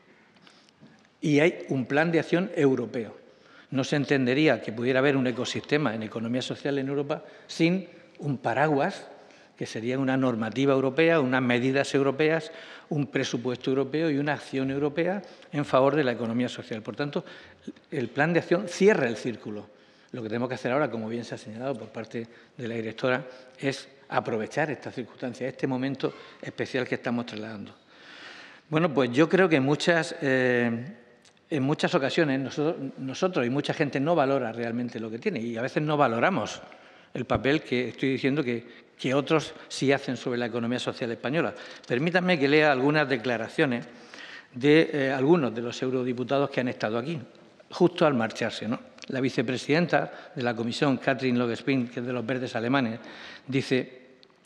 Y hay un plan de acción europeo. No se entendería que pudiera haber un ecosistema en economía social en Europa sin un paraguas, que sería una normativa europea, unas medidas europeas, un presupuesto europeo y una acción europea en favor de la economía social. Por tanto, el plan de acción cierra el círculo. Lo que tenemos que hacer ahora, como bien se ha señalado por parte de la directora, es aprovechar esta circunstancia, este momento especial que estamos trasladando. Bueno, pues yo creo que en muchas, eh, en muchas ocasiones nosotros, nosotros y mucha gente no valora realmente lo que tiene y a veces no valoramos el papel que estoy diciendo que, que otros sí hacen sobre la economía social española. Permítanme que lea algunas declaraciones de eh, algunos de los eurodiputados que han estado aquí, justo al marcharse, ¿no? La vicepresidenta de la Comisión, Katrin Lögespin, que es de los Verdes alemanes, dice: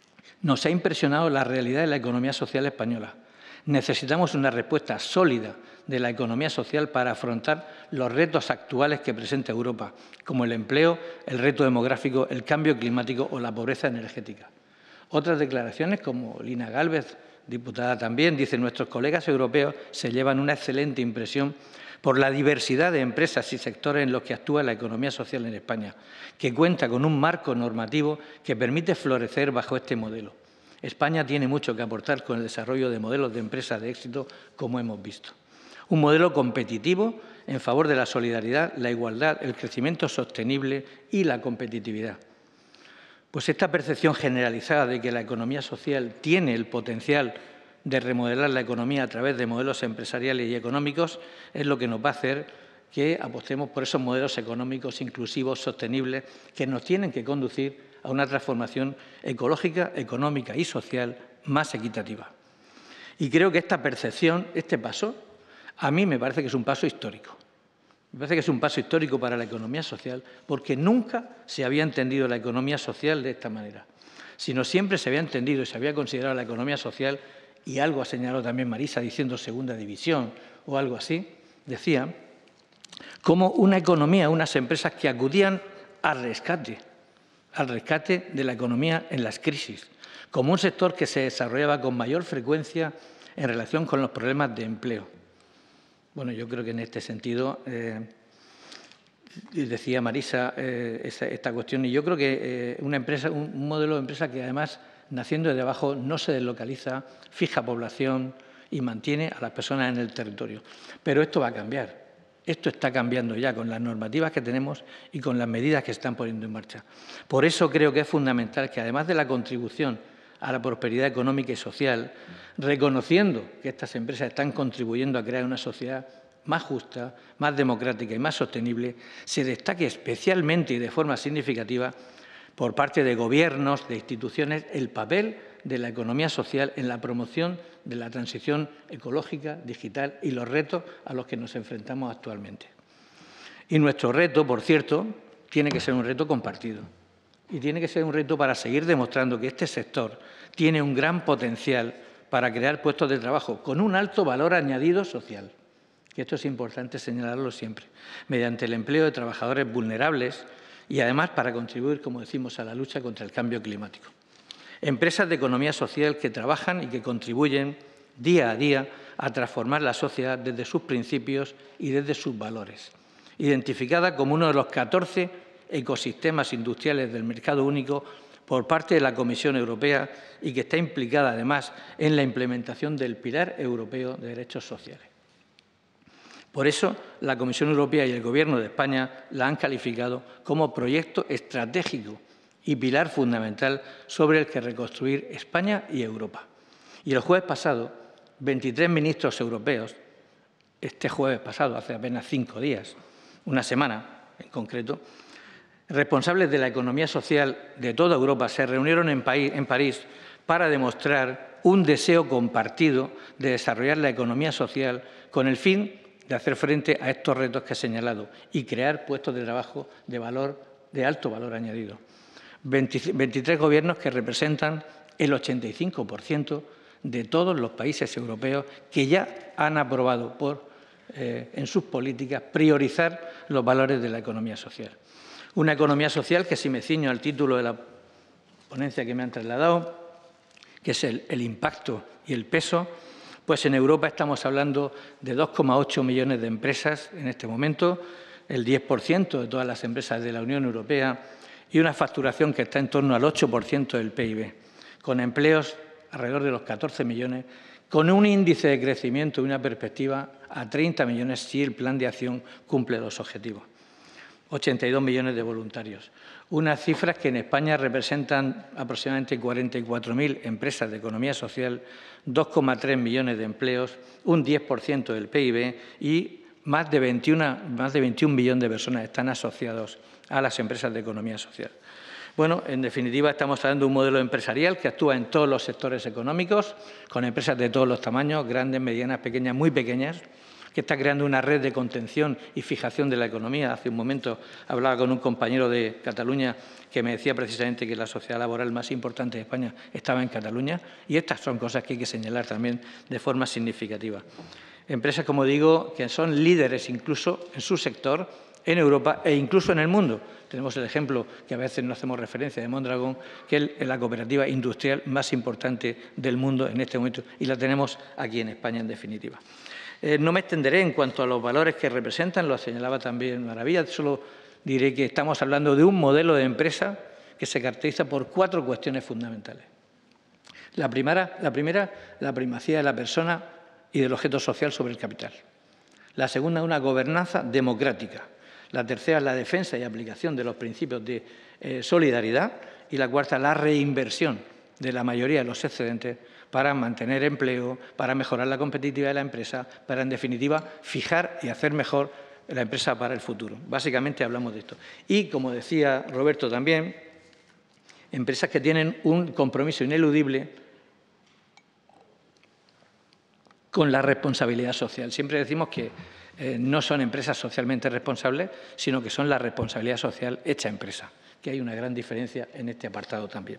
Nos ha impresionado la realidad de la economía social española. Necesitamos una respuesta sólida de la economía social para afrontar los retos actuales que presenta Europa, como el empleo, el reto demográfico, el cambio climático o la pobreza energética. Otras declaraciones, como Lina Gálvez, diputada también, dicen: nuestros colegas europeos se llevan una excelente impresión por la diversidad de empresas y sectores en los que actúa la economía social en España, que cuenta con un marco normativo que permite florecer bajo este modelo. España tiene mucho que aportar con el desarrollo de modelos de empresas de éxito, como hemos visto. Un modelo competitivo en favor de la solidaridad, la igualdad, el crecimiento sostenible y la competitividad. Pues esta percepción generalizada de que la economía social tiene el potencial de remodelar la economía a través de modelos empresariales y económicos es lo que nos va a hacer que apostemos por esos modelos económicos inclusivos, sostenibles, que nos tienen que conducir a una transformación ecológica, económica y social más equitativa. Y creo que esta percepción, este paso, a mí me parece que es un paso histórico. Me parece que es un paso histórico para la economía social porque nunca se había entendido la economía social de esta manera, sino siempre se había entendido y se había considerado la economía social, y algo ha señalado también Marisa diciendo segunda división o algo así, decía, como una economía, unas empresas que acudían al rescate, al rescate de la economía en las crisis, como un sector que se desarrollaba con mayor frecuencia en relación con los problemas de empleo. Bueno, yo creo que en este sentido, eh, decía Marisa eh, esa, esta cuestión, y yo creo que eh, una empresa, un, un modelo de empresa que además, naciendo desde abajo, no se deslocaliza, fija población y mantiene a las personas en el territorio. Pero esto va a cambiar. Esto está cambiando ya con las normativas que tenemos y con las medidas que se están poniendo en marcha. Por eso creo que es fundamental que, además de la contribución a la prosperidad económica y social, reconociendo que estas empresas están contribuyendo a crear una sociedad más justa, más democrática y más sostenible, se destaque especialmente y de forma significativa por parte de gobiernos, de instituciones, el papel de la economía social en la promoción de la transición ecológica, digital y los retos a los que nos enfrentamos actualmente. Y nuestro reto, por cierto, tiene que ser un reto compartido. Y tiene que ser un reto para seguir demostrando que este sector tiene un gran potencial para crear puestos de trabajo con un alto valor añadido social. Y esto es importante señalarlo siempre, mediante el empleo de trabajadores vulnerables y además para contribuir, como decimos, a la lucha contra el cambio climático. Empresas de economía social que trabajan y que contribuyen día a día a transformar la sociedad desde sus principios y desde sus valores. Identificada como uno de los catorce ecosistemas industriales del mercado único por parte de la Comisión Europea y que está implicada, además, en la implementación del Pilar Europeo de Derechos Sociales. Por eso, la Comisión Europea y el Gobierno de España la han calificado como proyecto estratégico y pilar fundamental sobre el que reconstruir España y Europa. Y el jueves pasado, veintitrés ministros europeos, este jueves pasado, hace apenas cinco días, una semana en concreto, responsables de la economía social de toda Europa se reunieron en, en París para demostrar un deseo compartido de desarrollar la economía social con el fin de hacer frente a estos retos que he señalado y crear puestos de trabajo de, valor, de alto valor añadido. veintitrés gobiernos que representan el ochenta y cinco por ciento de todos los países europeos que ya han aprobado por, eh, en sus políticas priorizar los valores de la economía social. Una economía social que, si me ciño al título de la ponencia que me han trasladado, que es el, el impacto y el peso, pues en Europa estamos hablando de dos coma ocho millones de empresas en este momento, el diez por ciento de todas las empresas de la Unión Europea y una facturación que está en torno al ocho por ciento del P I B, con empleos alrededor de los catorce millones, con un índice de crecimiento y una perspectiva a treinta millones si el plan de acción cumple los objetivos. ochenta y dos millones de voluntarios. Unas cifras que en España representan aproximadamente cuarenta y cuatro mil empresas de economía social, dos coma tres millones de empleos, un diez por ciento del P I B y más de veintiuno, más de veintiún millones de personas están asociados a las empresas de economía social. Bueno, en definitiva, estamos hablando de un modelo empresarial que actúa en todos los sectores económicos, con empresas de todos los tamaños, grandes, medianas, pequeñas, muy pequeñas, que está creando una red de contención y fijación de la economía. Hace un momento hablaba con un compañero de Cataluña que me decía precisamente que la sociedad laboral más importante de España estaba en Cataluña, y estas son cosas que hay que señalar también de forma significativa. Empresas, como digo, que son líderes incluso en su sector, en Europa e incluso en el mundo. Tenemos el ejemplo, que a veces no hacemos referencia, de Mondragón, que es la cooperativa industrial más importante del mundo en este momento, y la tenemos aquí en España, en definitiva. Eh, no me extenderé en cuanto a los valores que representan, lo señalaba también Maravilla, solo diré que estamos hablando de un modelo de empresa que se caracteriza por cuatro cuestiones fundamentales. La primera, la primera, la primacía de la persona y del objeto social sobre el capital. La segunda, una gobernanza democrática. La tercera, la defensa y aplicación de los principios de eh, solidaridad. Y la cuarta, la reinversión de la mayoría de los excedentes para mantener empleo, para mejorar la competitividad de la empresa, para, en definitiva, fijar y hacer mejor la empresa para el futuro. Básicamente hablamos de esto. Y, como decía Roberto también, empresas que tienen un compromiso ineludible con la responsabilidad social. Siempre decimos que eh, no son empresas socialmente responsables, sino que son la responsabilidad social hecha empresa, que hay una gran diferencia en este apartado también.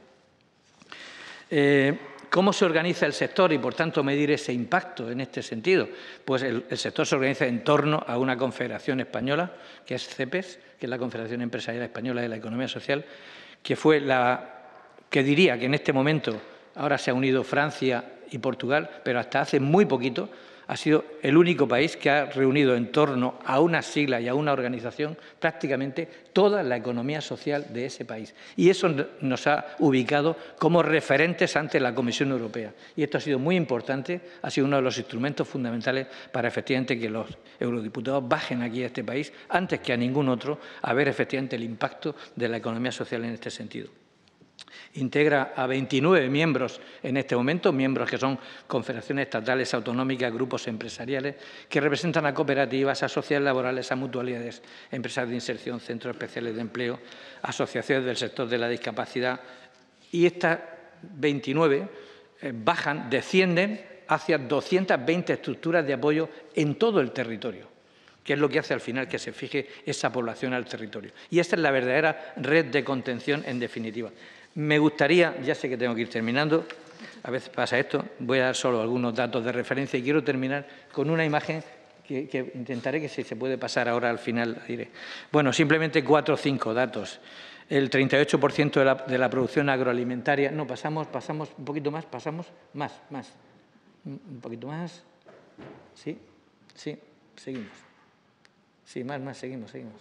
Eh, ¿Cómo se organiza el sector y, por tanto, medir ese impacto en este sentido? Pues el, el sector se organiza en torno a una confederación española, que es CEPES, que es la Confederación Empresarial Española de la Economía Social, que fue la que diría que en este momento ahora se ha unido Francia y Portugal, pero hasta hace muy poquito ha sido el único país que ha reunido en torno a una sigla y a una organización prácticamente toda la economía social de ese país. Y eso nos ha ubicado como referentes ante la Comisión Europea. Y esto ha sido muy importante, ha sido uno de los instrumentos fundamentales para efectivamente que los eurodiputados bajen aquí a este país, antes que a ningún otro, a ver efectivamente el impacto de la economía social en este sentido. Integra a veintinueve miembros en este momento, miembros que son confederaciones estatales, autonómicas, grupos empresariales, que representan a cooperativas, a sociedades laborales, a mutualidades, empresas de inserción, centros especiales de empleo, asociaciones del sector de la discapacidad. Y estas veintinueve eh, bajan, descienden hacia doscientas veinte estructuras de apoyo en todo el territorio, que es lo que hace al final que se fije esa población al territorio. Y esta es la verdadera red de contención en definitiva. Me gustaría, ya sé que tengo que ir terminando, a veces pasa esto, voy a dar solo algunos datos de referencia y quiero terminar con una imagen que, que intentaré que si se puede pasar ahora al final la diré. Bueno, simplemente cuatro o cinco datos. El treinta y ocho por ciento de la, de la producción agroalimentaria, no, pasamos, pasamos un poquito más, pasamos más, más, un poquito más, sí, sí, seguimos. Sí, más, más, seguimos, seguimos.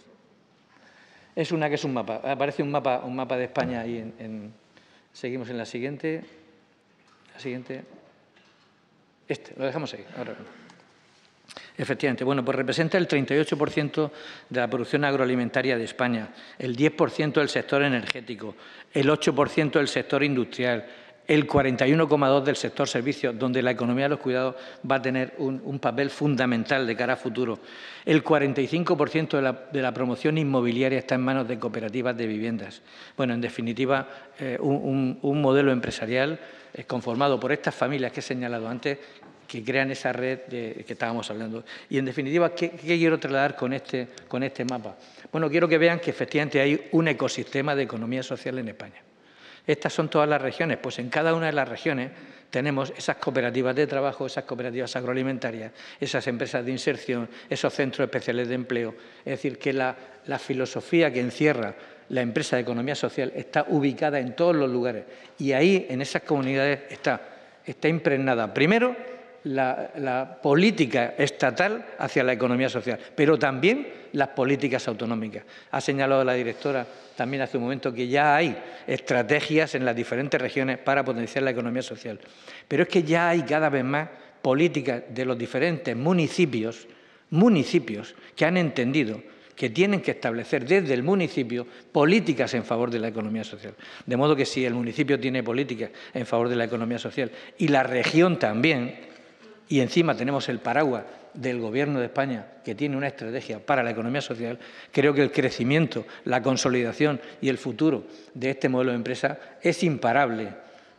Es una que es un mapa, aparece un mapa, un mapa de España ahí en, en... Seguimos en la siguiente, la siguiente, este, lo dejamos ahí, ahora. Efectivamente, bueno, pues representa el treinta y ocho por ciento de la producción agroalimentaria de España, el diez por ciento del sector energético, el ocho por ciento del sector industrial, el cuarenta y uno coma dos por ciento del sector servicios, donde la economía de los cuidados va a tener un, un papel fundamental de cara a futuro. El cuarenta y cinco por ciento de la, de la promoción inmobiliaria está en manos de cooperativas de viviendas. Bueno, en definitiva, eh, un, un, un modelo empresarial eh, conformado por estas familias que he señalado antes, que crean esa red de que estábamos hablando. Y, en definitiva, ¿qué, qué quiero trasladar con este, con este mapa? Bueno, quiero que vean que efectivamente hay un ecosistema de economía social en España. Estas son todas las regiones, pues en cada una de las regiones tenemos esas cooperativas de trabajo, esas cooperativas agroalimentarias, esas empresas de inserción, esos centros especiales de empleo. Es decir, que la, la filosofía que encierra la empresa de economía social está ubicada en todos los lugares y ahí, en esas comunidades, está, está impregnada, primero, La, la política estatal hacia la economía social, pero también las políticas autonómicas. Ha señalado la directora también hace un momento que ya hay estrategias en las diferentes regiones para potenciar la economía social. Pero es que ya hay cada vez más políticas de los diferentes municipios, municipios que han entendido que tienen que establecer desde el municipio políticas en favor de la economía social. De modo que si el municipio tiene políticas en favor de la economía social y la región también, y encima tenemos el paraguas del Gobierno de España, que tiene una estrategia para la economía social, creo que el crecimiento, la consolidación y el futuro de este modelo de empresa es imparable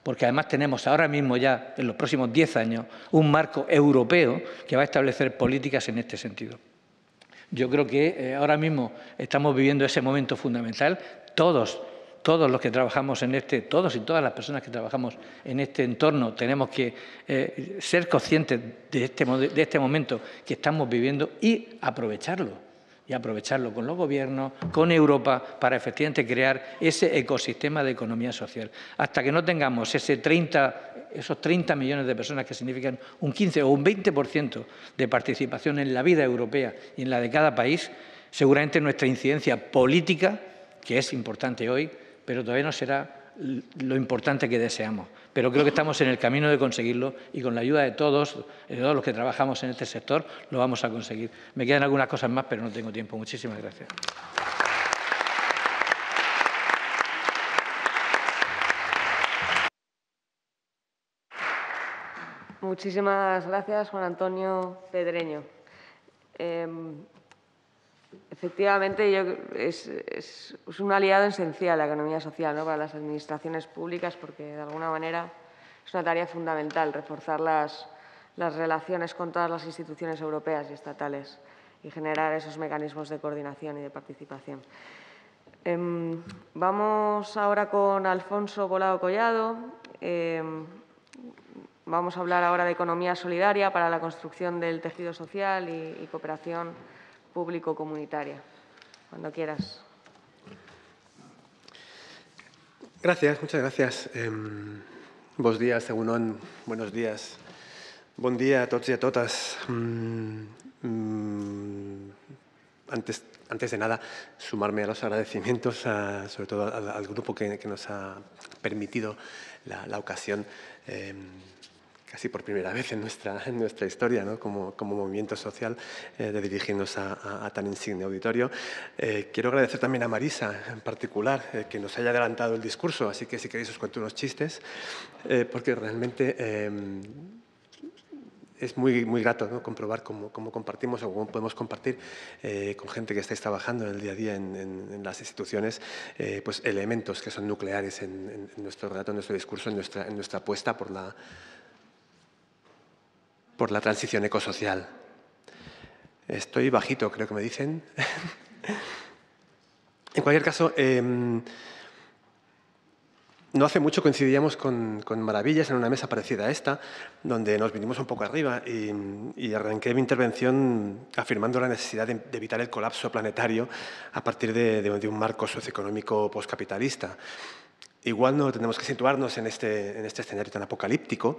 porque además tenemos ahora mismo ya, en los próximos diez años, un marco europeo que va a establecer políticas en este sentido. Yo creo que eh, ahora mismo estamos viviendo ese momento fundamental. Todos, todos los que trabajamos en este, todos y todas las personas que trabajamos en este entorno tenemos que eh, ser conscientes de este, de este momento que estamos viviendo y aprovecharlo. Y aprovecharlo con los gobiernos, con Europa, para efectivamente crear ese ecosistema de economía social. Hasta que no tengamos ese treinta, esos treinta millones de personas que significan un quince o un veinte por ciento de participación en la vida europea y en la de cada país, seguramente nuestra incidencia política, que es importante hoy, pero todavía no será lo importante que deseamos. Pero creo que estamos en el camino de conseguirlo y con la ayuda de todos, de todos los que trabajamos en este sector, lo vamos a conseguir. Me quedan algunas cosas más, pero no tengo tiempo. Muchísimas gracias. Muchísimas gracias, Juan Antonio Pedreño. Eh, Efectivamente, yo, es, es, es un aliado esencial la economía social, ¿no?, para las administraciones públicas, porque de alguna manera es una tarea fundamental reforzar las, las relaciones con todas las instituciones europeas y estatales y generar esos mecanismos de coordinación y de participación. Eh, vamos ahora con Alfonso Bolado Collado. Eh, vamos a hablar ahora de economía solidaria para la construcción del tejido social y, y cooperación público-comunitaria. Cuando quieras. Gracias, muchas gracias. Eh, buenos días, Egunon, buenos días. Buen día a tots y a todas. Mm, mm, antes, antes de nada, sumarme a los agradecimientos, a, sobre todo al, al grupo que, que nos ha permitido la, la ocasión, eh, casi por primera vez en nuestra, en nuestra historia, ¿no?, como, como movimiento social, eh, de dirigirnos a, a, a tan insigne auditorio. Eh, quiero agradecer también a Marisa, en particular, eh, que nos haya adelantado el discurso, así que si queréis os cuento unos chistes, eh, porque realmente eh, es muy, muy grato, ¿no?, comprobar cómo, cómo compartimos o cómo podemos compartir eh, con gente que estáis trabajando en el día a día en, en, en las instituciones, eh, pues elementos que son nucleares en, en nuestro relato, en nuestro discurso, en nuestra, en nuestra apuesta por la por la transición ecosocial. Estoy bajito, creo que me dicen. En cualquier caso, eh, no hace mucho coincidíamos con, con Maravillas en una mesa parecida a esta, donde nos vinimos un poco arriba y, y arranqué mi intervención afirmando la necesidad de, de evitar el colapso planetario a partir de, de, de un marco socioeconómico postcapitalista. Igual no tenemos que situarnos en este, en este escenario tan apocalíptico,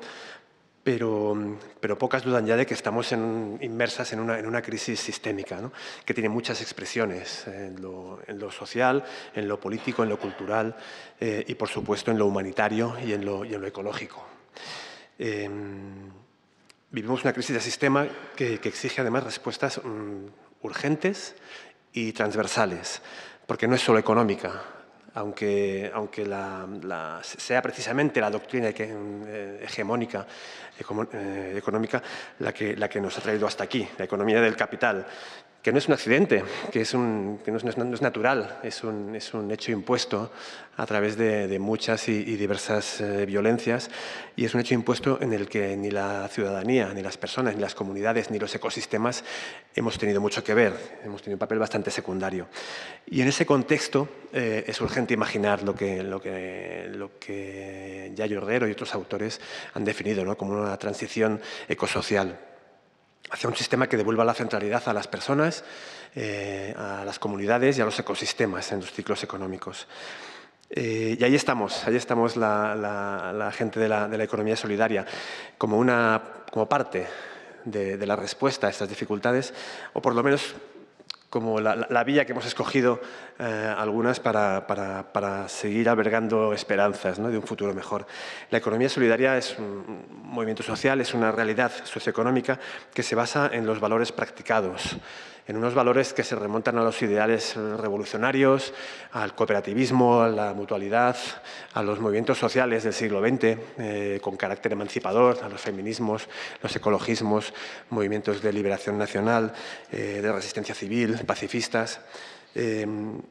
Pero, pero pocas dudan ya de que estamos en, inmersas en una, en una crisis sistémica, ¿no?, que tiene muchas expresiones en lo, en lo social, en lo político, en lo cultural eh, y, por supuesto, en lo humanitario y en lo, y en lo ecológico. Eh, vivimos una crisis de sistema que, que exige, además, respuestas um, urgentes y transversales, porque no es solo económica. Aunque, aunque la, la, sea precisamente la doctrina que, eh, hegemónica eh, económica la que, la que nos ha traído hasta aquí, la economía del capital, que no es un accidente, que, es un, que no, es, no es natural, es un, es un hecho impuesto a través de, de muchas y, y diversas eh, violencias, y es un hecho impuesto en el que ni la ciudadanía, ni las personas, ni las comunidades, ni los ecosistemas hemos tenido mucho que ver, hemos tenido un papel bastante secundario. Y en ese contexto eh, es urgente imaginar lo que, lo que, lo que Yayo Herrero y otros autores han definido, ¿no?, como una transición ecosocial hacia un sistema que devuelva la centralidad a las personas, eh, a las comunidades y a los ecosistemas en los ciclos económicos. Eh, y ahí estamos, ahí estamos la, la, la gente de la, de la economía solidaria como, una, como parte de, de la respuesta a estas dificultades, o por lo menos como la, la, la vía que hemos escogido eh, algunas para, para, para seguir albergando esperanzas, ¿no?, de un futuro mejor. La economía solidaria es un movimiento social, es una realidad socioeconómica que se basa en los valores practicados, en unos valores que se remontan a los ideales revolucionarios, al cooperativismo, a la mutualidad, a los movimientos sociales del siglo veinte, eh, con carácter emancipador, a los feminismos, los ecologismos, movimientos de liberación nacional, eh, de resistencia civil, pacifistas. Eh,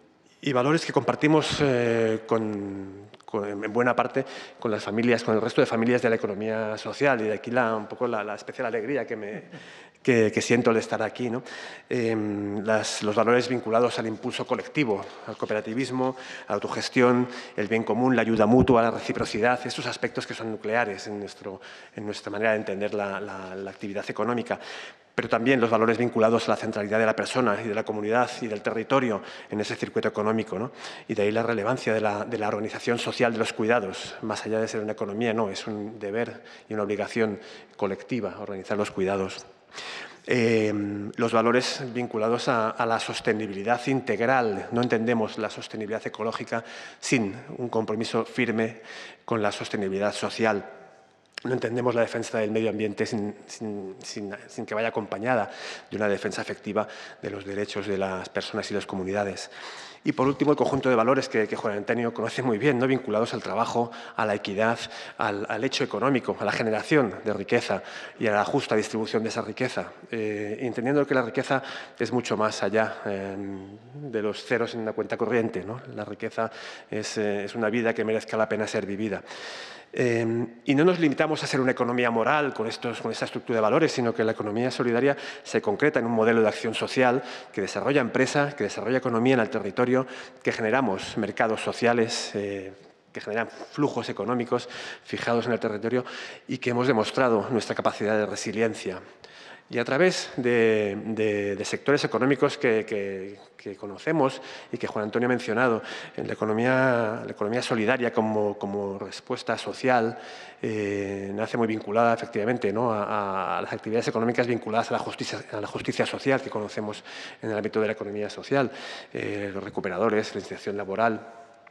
y valores que compartimos eh, con, con, en buena parte con las familias, con el resto de familias de la economía social. Y de aquí la, un poco la, la especial alegría que, me, que, que siento al estar aquí, ¿no? Eh, las, los valores vinculados al impulso colectivo, al cooperativismo, a la autogestión, el bien común, la ayuda mutua, la reciprocidad, estos aspectos que son nucleares en, nuestro, en nuestra manera de entender la, la, la actividad económica. Pero también los valores vinculados a la centralidad de la persona y de la comunidad y del territorio en ese circuito económico, ¿no? Y de ahí la relevancia de la, de la organización social de los cuidados, más allá de ser una economía, no, es un deber y una obligación colectiva organizar los cuidados. Eh, los valores vinculados a, a la sostenibilidad integral. No entendemos la sostenibilidad ecológica sin un compromiso firme con la sostenibilidad social. No entendemos la defensa del medio ambiente sin, sin, sin, sin que vaya acompañada de una defensa efectiva de los derechos de las personas y las comunidades. Y, por último, el conjunto de valores que, que Juan Antonio conoce muy bien, ¿no? Vinculados al trabajo, a la equidad, al, al hecho económico, a la generación de riqueza y a la justa distribución de esa riqueza, eh, entendiendo que la riqueza es mucho más allá eh, de los ceros en una cuenta corriente, ¿no? La riqueza es, eh, es una vida que merezca la pena ser vivida. Eh, y no nos limitamos a ser una economía moral con, estos, con esta estructura de valores, sino que la economía solidaria se concreta en un modelo de acción social que desarrolla empresa, que desarrolla economía en el territorio, que generamos mercados sociales, eh, que generan flujos económicos fijados en el territorio y que hemos demostrado nuestra capacidad de resiliencia. Y a través de, de, de sectores económicos que, que, que conocemos y que Juan Antonio ha mencionado, en la economía, la economía solidaria como, como respuesta social, eh, nace muy vinculada efectivamente, ¿no? a, a las actividades económicas vinculadas a la justicia, a la justicia social que conocemos en el ámbito de la economía social, eh, los recuperadores, la inserción laboral,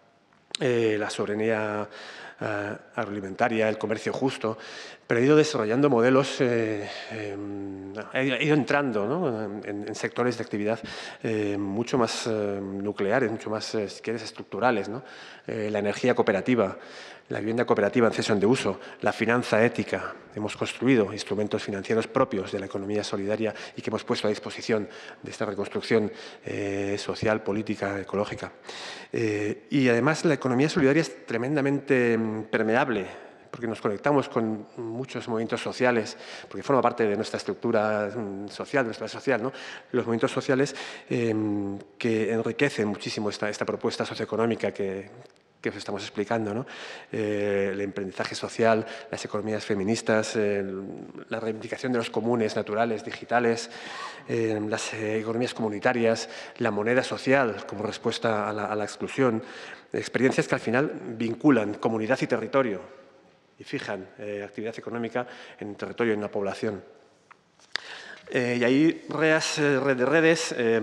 eh, la soberanía Uh, agroalimentaria, el comercio justo, pero ha ido desarrollando modelos, eh, eh, ha ido entrando, ¿no? en, en sectores de actividad eh, mucho más eh, nucleares, mucho más, eh, si quieres, estructurales, ¿no? Eh, la energía cooperativa, la vivienda cooperativa en cesión de uso, la finanza ética. Hemos construido instrumentos financieros propios de la economía solidaria y que hemos puesto a disposición de esta reconstrucción eh, social, política, ecológica. Eh, y además la economía solidaria es tremendamente permeable, porque nos conectamos con muchos movimientos sociales, porque forma parte de nuestra estructura social, de nuestra social, ¿no? Los movimientos sociales eh, que enriquecen muchísimo esta, esta propuesta socioeconómica que, que os estamos explicando, ¿no? Eh, el emprendizaje social, las economías feministas, eh, la reivindicación de los comunes naturales, digitales, eh, las eh, economías comunitarias, la moneda social como respuesta a la, a la exclusión, experiencias que al final vinculan comunidad y territorio y fijan eh, actividad económica en el territorio y en la población. Eh, y ahí Reas, eh, Red de Redes, eh,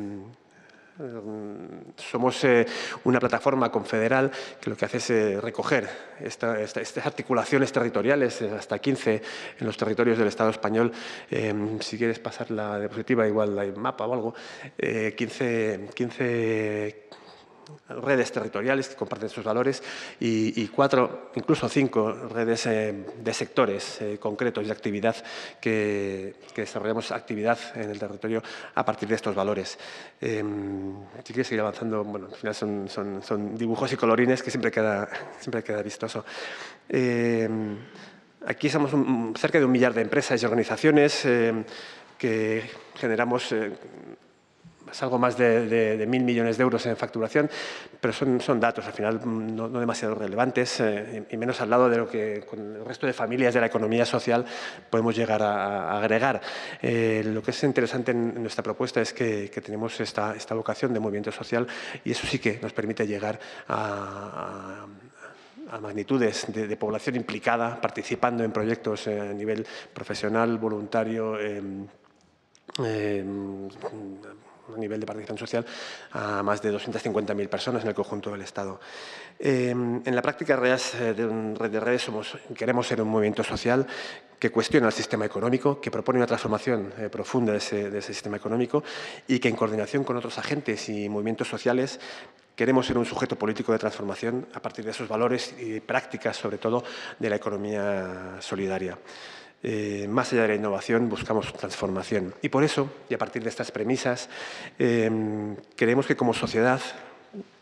somos eh, una plataforma confederal que lo que hace es eh, recoger esta, esta, estas articulaciones territoriales, eh, hasta quince en los territorios del Estado español. Eh, si quieres pasar la diapositiva, igual hay mapa o algo, eh, quince, quince redes territoriales que comparten sus valores y, y cuatro, incluso cinco redes eh, de sectores eh, concretos de actividad que, que desarrollamos actividad en el territorio a partir de estos valores. Eh, si quieres seguir avanzando, bueno, al final son, son, son dibujos y colorines que siempre queda, siempre queda vistoso. Eh, aquí somos un, cerca de un millar de empresas y organizaciones eh, que generamos eh, es algo más de, de, de mil millones de euros en facturación, pero son, son datos al final no, no demasiado relevantes eh, y menos al lado de lo que con el resto de familias de la economía social podemos llegar a, a agregar. Eh, lo que es interesante en, en nuestra propuesta es que, que tenemos esta, esta vocación de movimiento social y eso sí que nos permite llegar a, a a magnitudes de, de población implicada, participando en proyectos eh, a nivel profesional, voluntario, eh, eh, a nivel de participación social, a más de doscientas cincuenta mil personas en el conjunto del Estado. Eh, en la práctica, Reas, eh, de un Red de Redes, somos, queremos ser un movimiento social que cuestiona el sistema económico, que propone una transformación eh, profunda de ese, de ese sistema económico y que en coordinación con otros agentes y movimientos sociales queremos ser un sujeto político de transformación a partir de esos valores y prácticas, sobre todo, de la economía solidaria. Eh, más allá de la innovación, buscamos transformación. Y por eso, y a partir de estas premisas, eh, creemos que como sociedad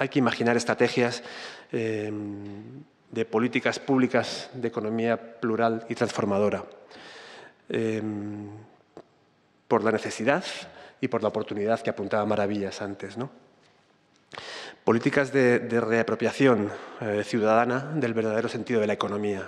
hay que imaginar estrategias eh, de políticas públicas de economía plural y transformadora, eh, por la necesidad y por la oportunidad que apuntaba Maravillas antes, ¿no? Políticas de, de reapropiación eh, ciudadana del verdadero sentido de la economía,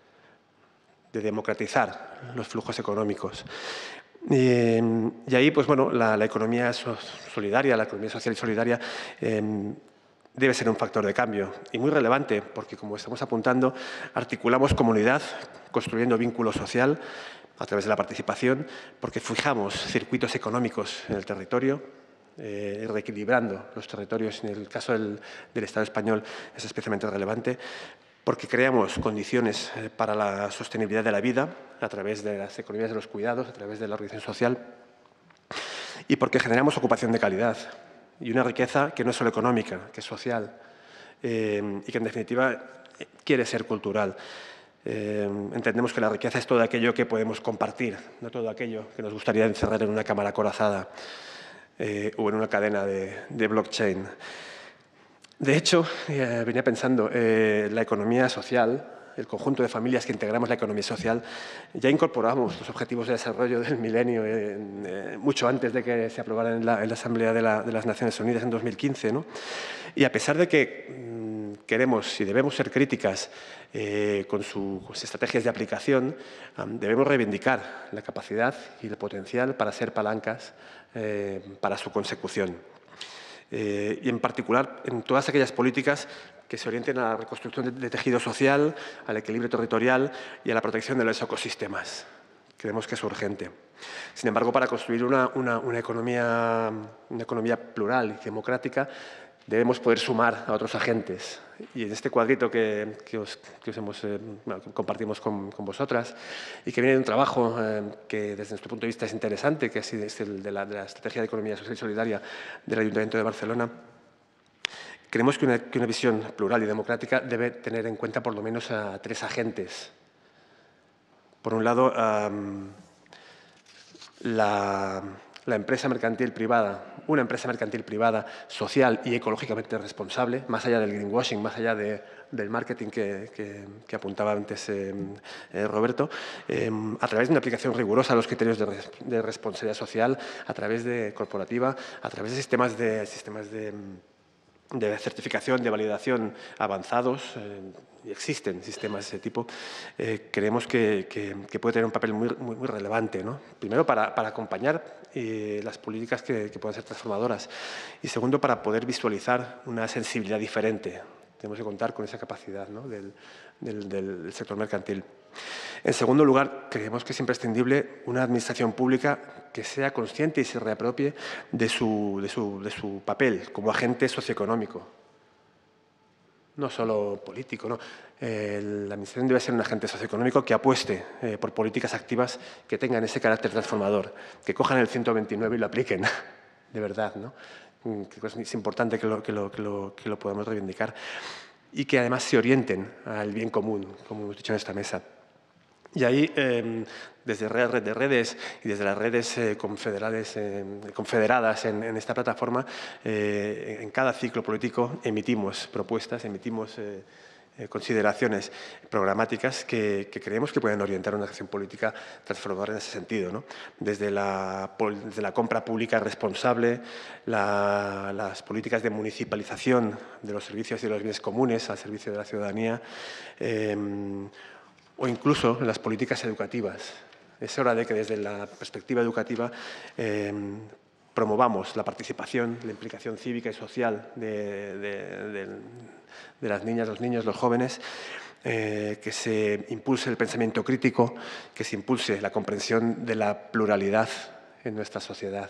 de democratizar los flujos económicos. Y, y ahí, pues bueno, la, la economía so solidaria, la economía social y solidaria eh, debe ser un factor de cambio y muy relevante porque, como estamos apuntando, articulamos comunidad, construyendo vínculo social a través de la participación, porque fijamos circuitos económicos en el territorio, eh, reequilibrando los territorios. En el caso del, del Estado español es especialmente relevante, porque creamos condiciones para la sostenibilidad de la vida a través de las economías de los cuidados, a través de la organización social, y porque generamos ocupación de calidad y una riqueza que no es solo económica, que es social eh, y que, en definitiva, quiere ser cultural. Eh, entendemos que la riqueza es todo aquello que podemos compartir, no todo aquello que nos gustaría encerrar en una cámara acorazada eh, o en una cadena de, de blockchain. De hecho, eh, venía pensando, eh, la economía social, el conjunto de familias que integramos la economía social, ya incorporamos los objetivos de desarrollo del milenio eh, eh, mucho antes de que se aprobaran en la, en la Asamblea de, la, de las Naciones Unidas en dos mil quince, ¿no? Y a pesar de que mmm, queremos y debemos ser críticas eh, con, su, con sus estrategias de aplicación, um, debemos reivindicar la capacidad y el potencial para ser palancas eh, para su consecución. Eh, y en particular en todas aquellas políticas que se orienten a la reconstrucción de, de tejido social, al equilibrio territorial y a la protección de los ecosistemas. Creemos que es urgente. Sin embargo, para construir una, una, una, economía, una economía plural y democrática, debemos poder sumar a otros agentes. Y en este cuadrito que, que, os, que os hemos, eh, bueno, que compartimos con, con vosotras y que viene de un trabajo eh, que desde nuestro punto de vista es interesante, que es, es el de la, de la Estrategia de Economía Social y Solidaria del Ayuntamiento de Barcelona, creemos que una, que una visión plural y democrática debe tener en cuenta por lo menos a tres agentes. Por un lado, um, la... la empresa mercantil privada, una empresa mercantil privada social y ecológicamente responsable, más allá del greenwashing, más allá de, del marketing que, que, que apuntaba antes eh, eh, Roberto, eh, a través de una aplicación rigurosa a los criterios de, res, de responsabilidad social, a través de corporativa, a través de sistemas de, sistemas de, de certificación, de validación avanzados, eh, y existen sistemas de ese tipo, eh, creemos que, que, que puede tener un papel muy, muy, muy relevante, ¿no? Primero, para, para acompañar eh, las políticas que, que puedan ser transformadoras y segundo, para poder visualizar una sensibilidad diferente. Tenemos que contar con esa capacidad, ¿no? del, del, del sector mercantil. En segundo lugar, creemos que es imprescindible una administración pública que sea consciente y se reapropie de su, de su, de su papel como agente socioeconómico. No solo político, ¿no? Eh, la administración debe ser un agente socioeconómico que apueste eh, por políticas activas que tengan ese carácter transformador, que cojan el ciento veintinueve y lo apliquen, de verdad, ¿no? Es importante que lo, que, lo, que, lo, que lo podamos reivindicar y que además se orienten al bien común, como hemos dicho en esta mesa. Y ahí, eh, desde Red, Red de Redes y desde las redes eh, confederadas, eh, confederadas en, en esta plataforma, eh, en cada ciclo político emitimos propuestas, emitimos eh, eh, consideraciones programáticas que, que creemos que pueden orientar una acción política transformadora en ese sentido, ¿no? Desde la, desde la compra pública responsable, la, las políticas de municipalización de los servicios y de los bienes comunes al servicio de la ciudadanía, eh, o incluso en las políticas educativas. Es hora de que desde la perspectiva educativa eh, promovamos la participación, la implicación cívica y social de, de, de, de las niñas, los niños, los jóvenes, eh, que se impulse el pensamiento crítico, que se impulse la comprensión de la pluralidad en nuestra sociedad.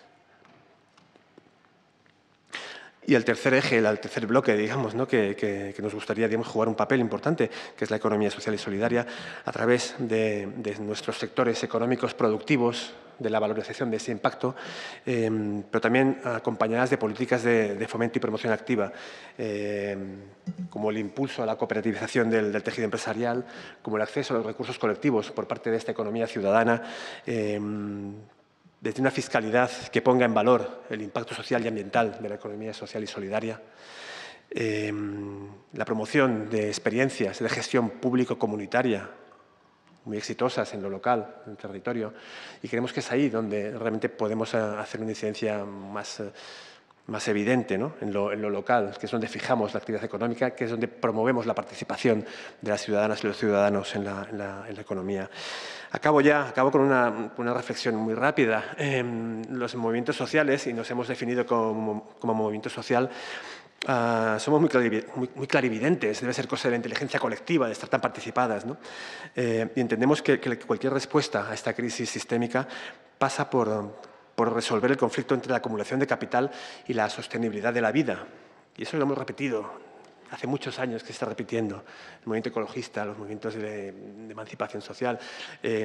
Y el tercer eje, el tercer bloque, digamos, ¿no? que, que, que nos gustaría, digamos, jugar un papel importante, que es la economía social y solidaria, a través de, de nuestros sectores económicos productivos, de la valorización de ese impacto, eh, pero también acompañadas de políticas de, de fomento y promoción activa, eh, como el impulso a la cooperativización del, del tejido empresarial, como el acceso a los recursos colectivos por parte de esta economía ciudadana, eh, desde una fiscalidad que ponga en valor el impacto social y ambiental de la economía social y solidaria, eh, la promoción de experiencias de gestión público-comunitaria muy exitosas en lo local, en el territorio, y creemos que es ahí donde realmente podemos hacer una incidencia más, más evidente, ¿no? en, lo, en lo local, que es donde fijamos la actividad económica, que es donde promovemos la participación de las ciudadanas y los ciudadanos en la, en la, en la economía. Acabo ya, acabo con una, una reflexión muy rápida. Eh, los movimientos sociales, y nos hemos definido como, como movimiento social, Uh, somos muy, muy, muy clarividentes, debe ser cosa de la inteligencia colectiva, de estar tan participadas, ¿no? Eh, y entendemos que, que cualquier respuesta a esta crisis sistémica pasa por, por resolver el conflicto entre la acumulación de capital y la sostenibilidad de la vida. Y eso lo hemos repetido hace muchos años que se está repitiendo. El movimiento ecologista, los movimientos de, de emancipación social. Eh,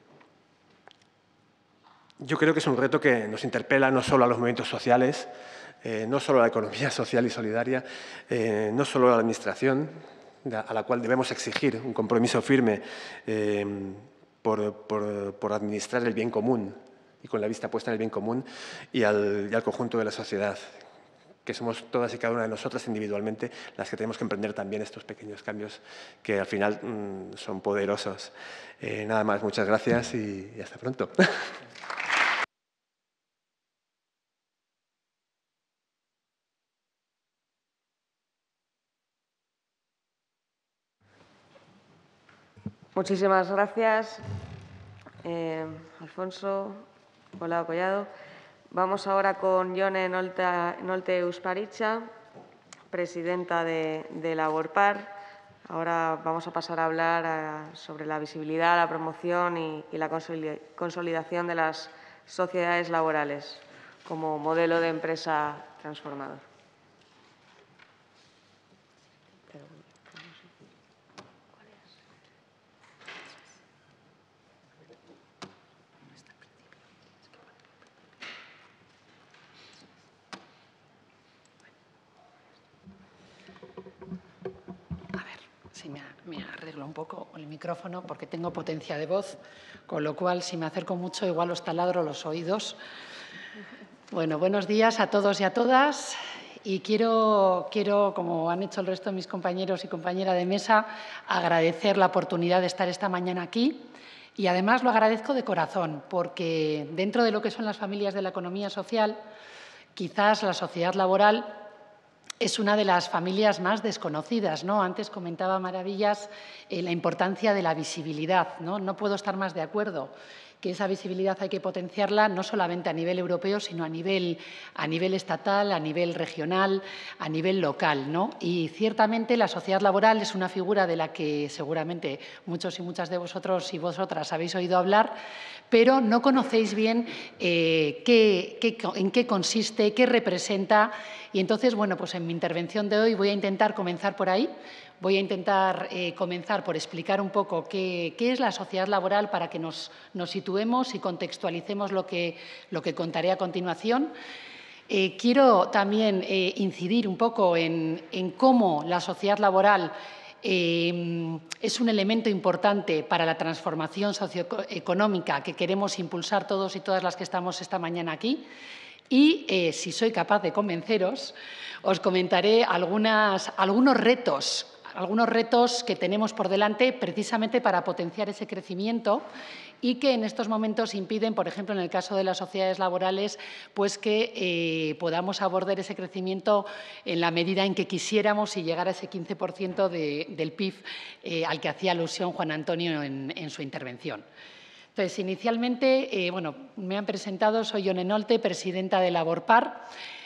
yo creo que es un reto que nos interpela no solo a los movimientos sociales, Eh, no solo a la economía social y solidaria, eh, no solo a la Administración, a la cual debemos exigir un compromiso firme eh, por, por, por administrar el bien común y con la vista puesta en el bien común, y al, y al conjunto de la sociedad, que somos todas y cada una de nosotras individualmente las que tenemos que emprender también estos pequeños cambios que al final mmm, son poderosos. Eh, nada más, muchas gracias y, y hasta pronto. Muchísimas gracias, eh, Alfonso Colau Collado. Vamos ahora con Jone Nolte Eusparicha, presidenta de, de Laborpar. Ahora vamos a pasar a hablar a, sobre la visibilidad, la promoción y, y la consolidación de las sociedades laborales como modelo de empresa transformador. Sí, me, me arreglo un poco el micrófono porque tengo potencia de voz, con lo cual, si me acerco mucho, igual os taladro los oídos. Bueno, buenos días a todos y a todas. Y quiero, quiero, como han hecho el resto de mis compañeros y compañeras de mesa, agradecer la oportunidad de estar esta mañana aquí. Y además lo agradezco de corazón, porque dentro de lo que son las familias de la economía social, quizás la sociedad laboral es una de las familias más desconocidas, ¿no? Antes comentaba Maravillas eh, la importancia de la visibilidad, ¿no? No puedo estar más de acuerdo que esa visibilidad hay que potenciarla no solamente a nivel europeo, sino a nivel, a nivel estatal, a nivel regional, a nivel local, ¿no? Y ciertamente la sociedad laboral es una figura de la que seguramente muchos y muchas de vosotros y vosotras habéis oído hablar, pero no conocéis bien eh, qué, qué, en qué consiste, qué representa. Y entonces, bueno, pues en mi intervención de hoy voy a intentar comenzar por ahí. Voy a intentar eh, comenzar por explicar un poco qué, qué es la sociedad laboral para que nos, nos situemos y contextualicemos lo que, lo que contaré a continuación. Eh, quiero también eh, incidir un poco en, en cómo la sociedad laboral eh, es un elemento importante para la transformación socioeconómica que queremos impulsar todos y todas las que estamos esta mañana aquí. Y, eh, si soy capaz de convenceros, os comentaré algunas, algunos retos algunos retos que tenemos por delante precisamente para potenciar ese crecimiento y que en estos momentos impiden, por ejemplo, en el caso de las sociedades laborales, pues que eh, podamos abordar ese crecimiento en la medida en que quisiéramos y llegar a ese quince por ciento de, del P I B eh, al que hacía alusión Juan Antonio en, en su intervención. Entonces, inicialmente, eh, bueno, me han presentado, soy Jone Nolte, presidenta de Laborpar.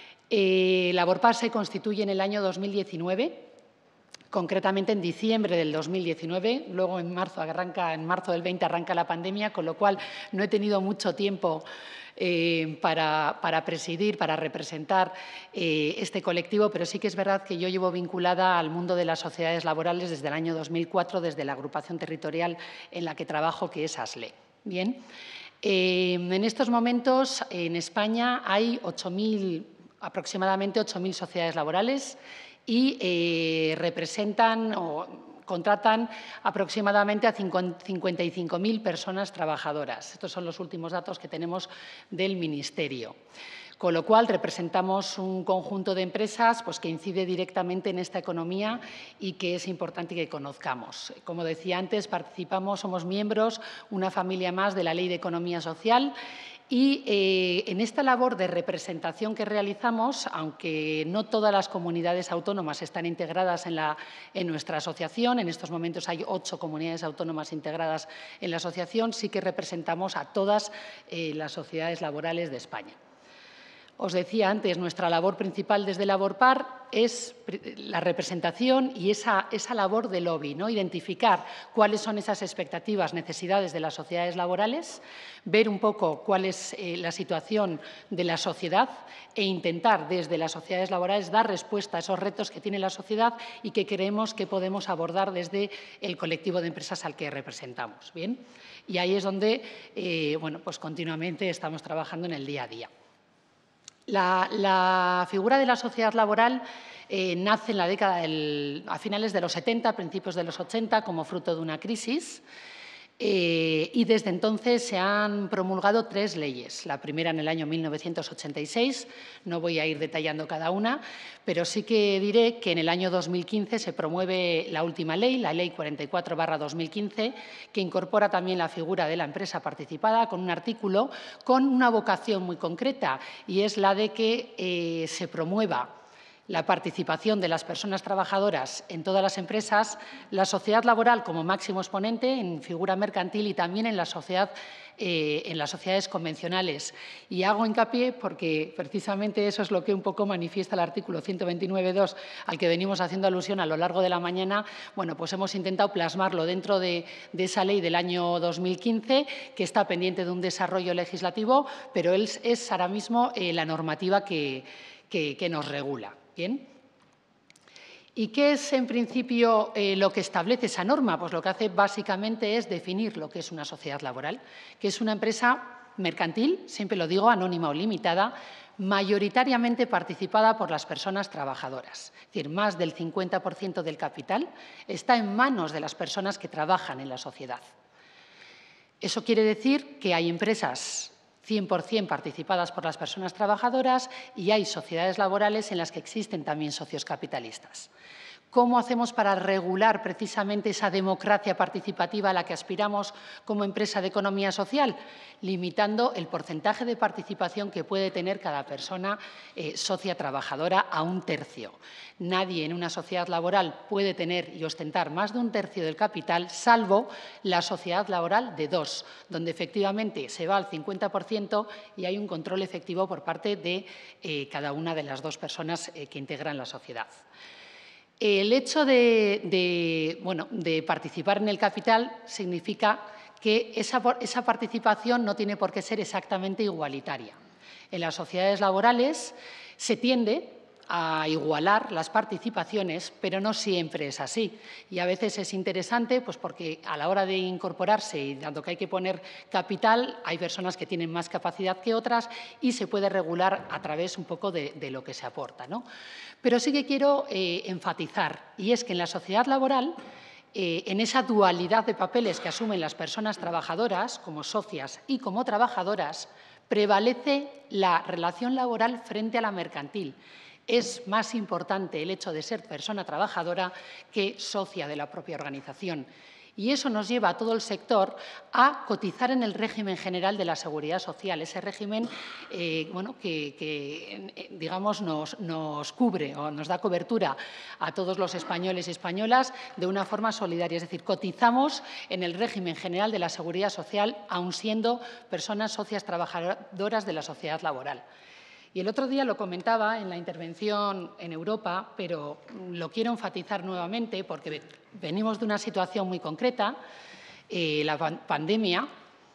Eh, Laborpar se constituye en el año dos mil diecinueve. Concretamente en diciembre del dos mil diecinueve, luego en marzo, arranca, en marzo del veinte arranca la pandemia, con lo cual no he tenido mucho tiempo eh, para, para presidir, para representar eh, este colectivo, pero sí que es verdad que yo llevo vinculada al mundo de las sociedades laborales desde el año dos mil cuatro, desde la agrupación territorial en la que trabajo, que es ASLE. Bien, eh, en estos momentos en España hay ocho mil, aproximadamente ocho mil sociedades laborales, y eh, representan o contratan aproximadamente a cincuenta y cinco mil personas trabajadoras. Estos son los últimos datos que tenemos del Ministerio. Con lo cual, representamos un conjunto de empresas pues, que incide directamente en esta economía y que es importante que conozcamos. Como decía antes, participamos, somos miembros, una familia más de la Ley de Economía Social. Y eh, en esta labor de representación que realizamos, aunque no todas las comunidades autónomas están integradas en, la, en nuestra asociación, en estos momentos hay ocho comunidades autónomas integradas en la asociación, sí que representamos a todas eh, las sociedades laborales de España. Os decía antes, nuestra labor principal desde Laborpar es la representación y esa, esa labor de lobby, ¿no? Identificar cuáles son esas expectativas, necesidades de las sociedades laborales, ver un poco cuál es eh, la situación de la sociedad e intentar desde las sociedades laborales dar respuesta a esos retos que tiene la sociedad y que creemos que podemos abordar desde el colectivo de empresas al que representamos. ¿Bien? Y ahí es donde eh, bueno, pues continuamente estamos trabajando en el día a día. La, la figura de la sociedad laboral eh, nace en la década del, a finales de los setenta, principios de los ochenta, como fruto de una crisis. Eh, y desde entonces se han promulgado tres leyes. La primera en el año mil novecientos ochenta y seis, no voy a ir detallando cada una, pero sí que diré que en el año dos mil quince se promueve la última ley, la Ley cuarenta y cuatro barra dos mil quince, que incorpora también la figura de la empresa participada con un artículo con una vocación muy concreta y es la de que eh, se promueva la participación de las personas trabajadoras en todas las empresas, la sociedad laboral como máximo exponente en figura mercantil y también en la sociedad, eh, en las sociedades convencionales. Y hago hincapié porque precisamente eso es lo que un poco manifiesta el artículo ciento veintinueve punto dos al que venimos haciendo alusión a lo largo de la mañana. Bueno, pues hemos intentado plasmarlo dentro de, de esa ley del año dos mil quince, que está pendiente de un desarrollo legislativo, pero es, es ahora mismo eh, la normativa que, que, que nos regula. Bien. ¿Y qué es, en principio, eh, lo que establece esa norma? Pues lo que hace básicamente es definir lo que es una sociedad laboral, que es una empresa mercantil, siempre lo digo, anónima o limitada, mayoritariamente participada por las personas trabajadoras. Es decir, más del cincuenta por ciento del capital está en manos de las personas que trabajan en la sociedad. Eso quiere decir que hay empresas cien por cien participadas por las personas trabajadoras y hay sociedades laborales en las que existen también socios capitalistas. ¿Cómo hacemos para regular precisamente esa democracia participativa a la que aspiramos como empresa de economía social? Limitando el porcentaje de participación que puede tener cada persona eh, socia trabajadora a un tercio. Nadie en una sociedad laboral puede tener y ostentar más de un tercio del capital, salvo la sociedad laboral de dos, donde efectivamente se va al cincuenta por ciento y hay un control efectivo por parte de eh, cada una de las dos personas eh, que integran la sociedad. El hecho de, de, bueno, de participar en el capital significa que esa, esa participación no tiene por qué ser exactamente igualitaria. En las sociedades laborales se tiende a igualar las participaciones, pero no siempre es así. Y a veces es interesante pues porque a la hora de incorporarse y dado que hay que poner capital, hay personas que tienen más capacidad que otras y se puede regular a través un poco de, de lo que se aporta, ¿no? Pero sí que quiero eh, enfatizar, y es que en la sociedad laboral, eh, en esa dualidad de papeles que asumen las personas trabajadoras, como socias y como trabajadoras, prevalece la relación laboral frente a la mercantil. Es más importante el hecho de ser persona trabajadora que socia de la propia organización. Y eso nos lleva a todo el sector a cotizar en el régimen general de la Seguridad Social, ese régimen eh, bueno, que, que digamos, nos, nos cubre o nos da cobertura a todos los españoles y españolas de una forma solidaria. Es decir, cotizamos en el régimen general de la Seguridad Social, aun siendo personas socias trabajadoras de la sociedad laboral. Y el otro día lo comentaba en la intervención en Europa, pero lo quiero enfatizar nuevamente porque venimos de una situación muy concreta, eh, la pandemia,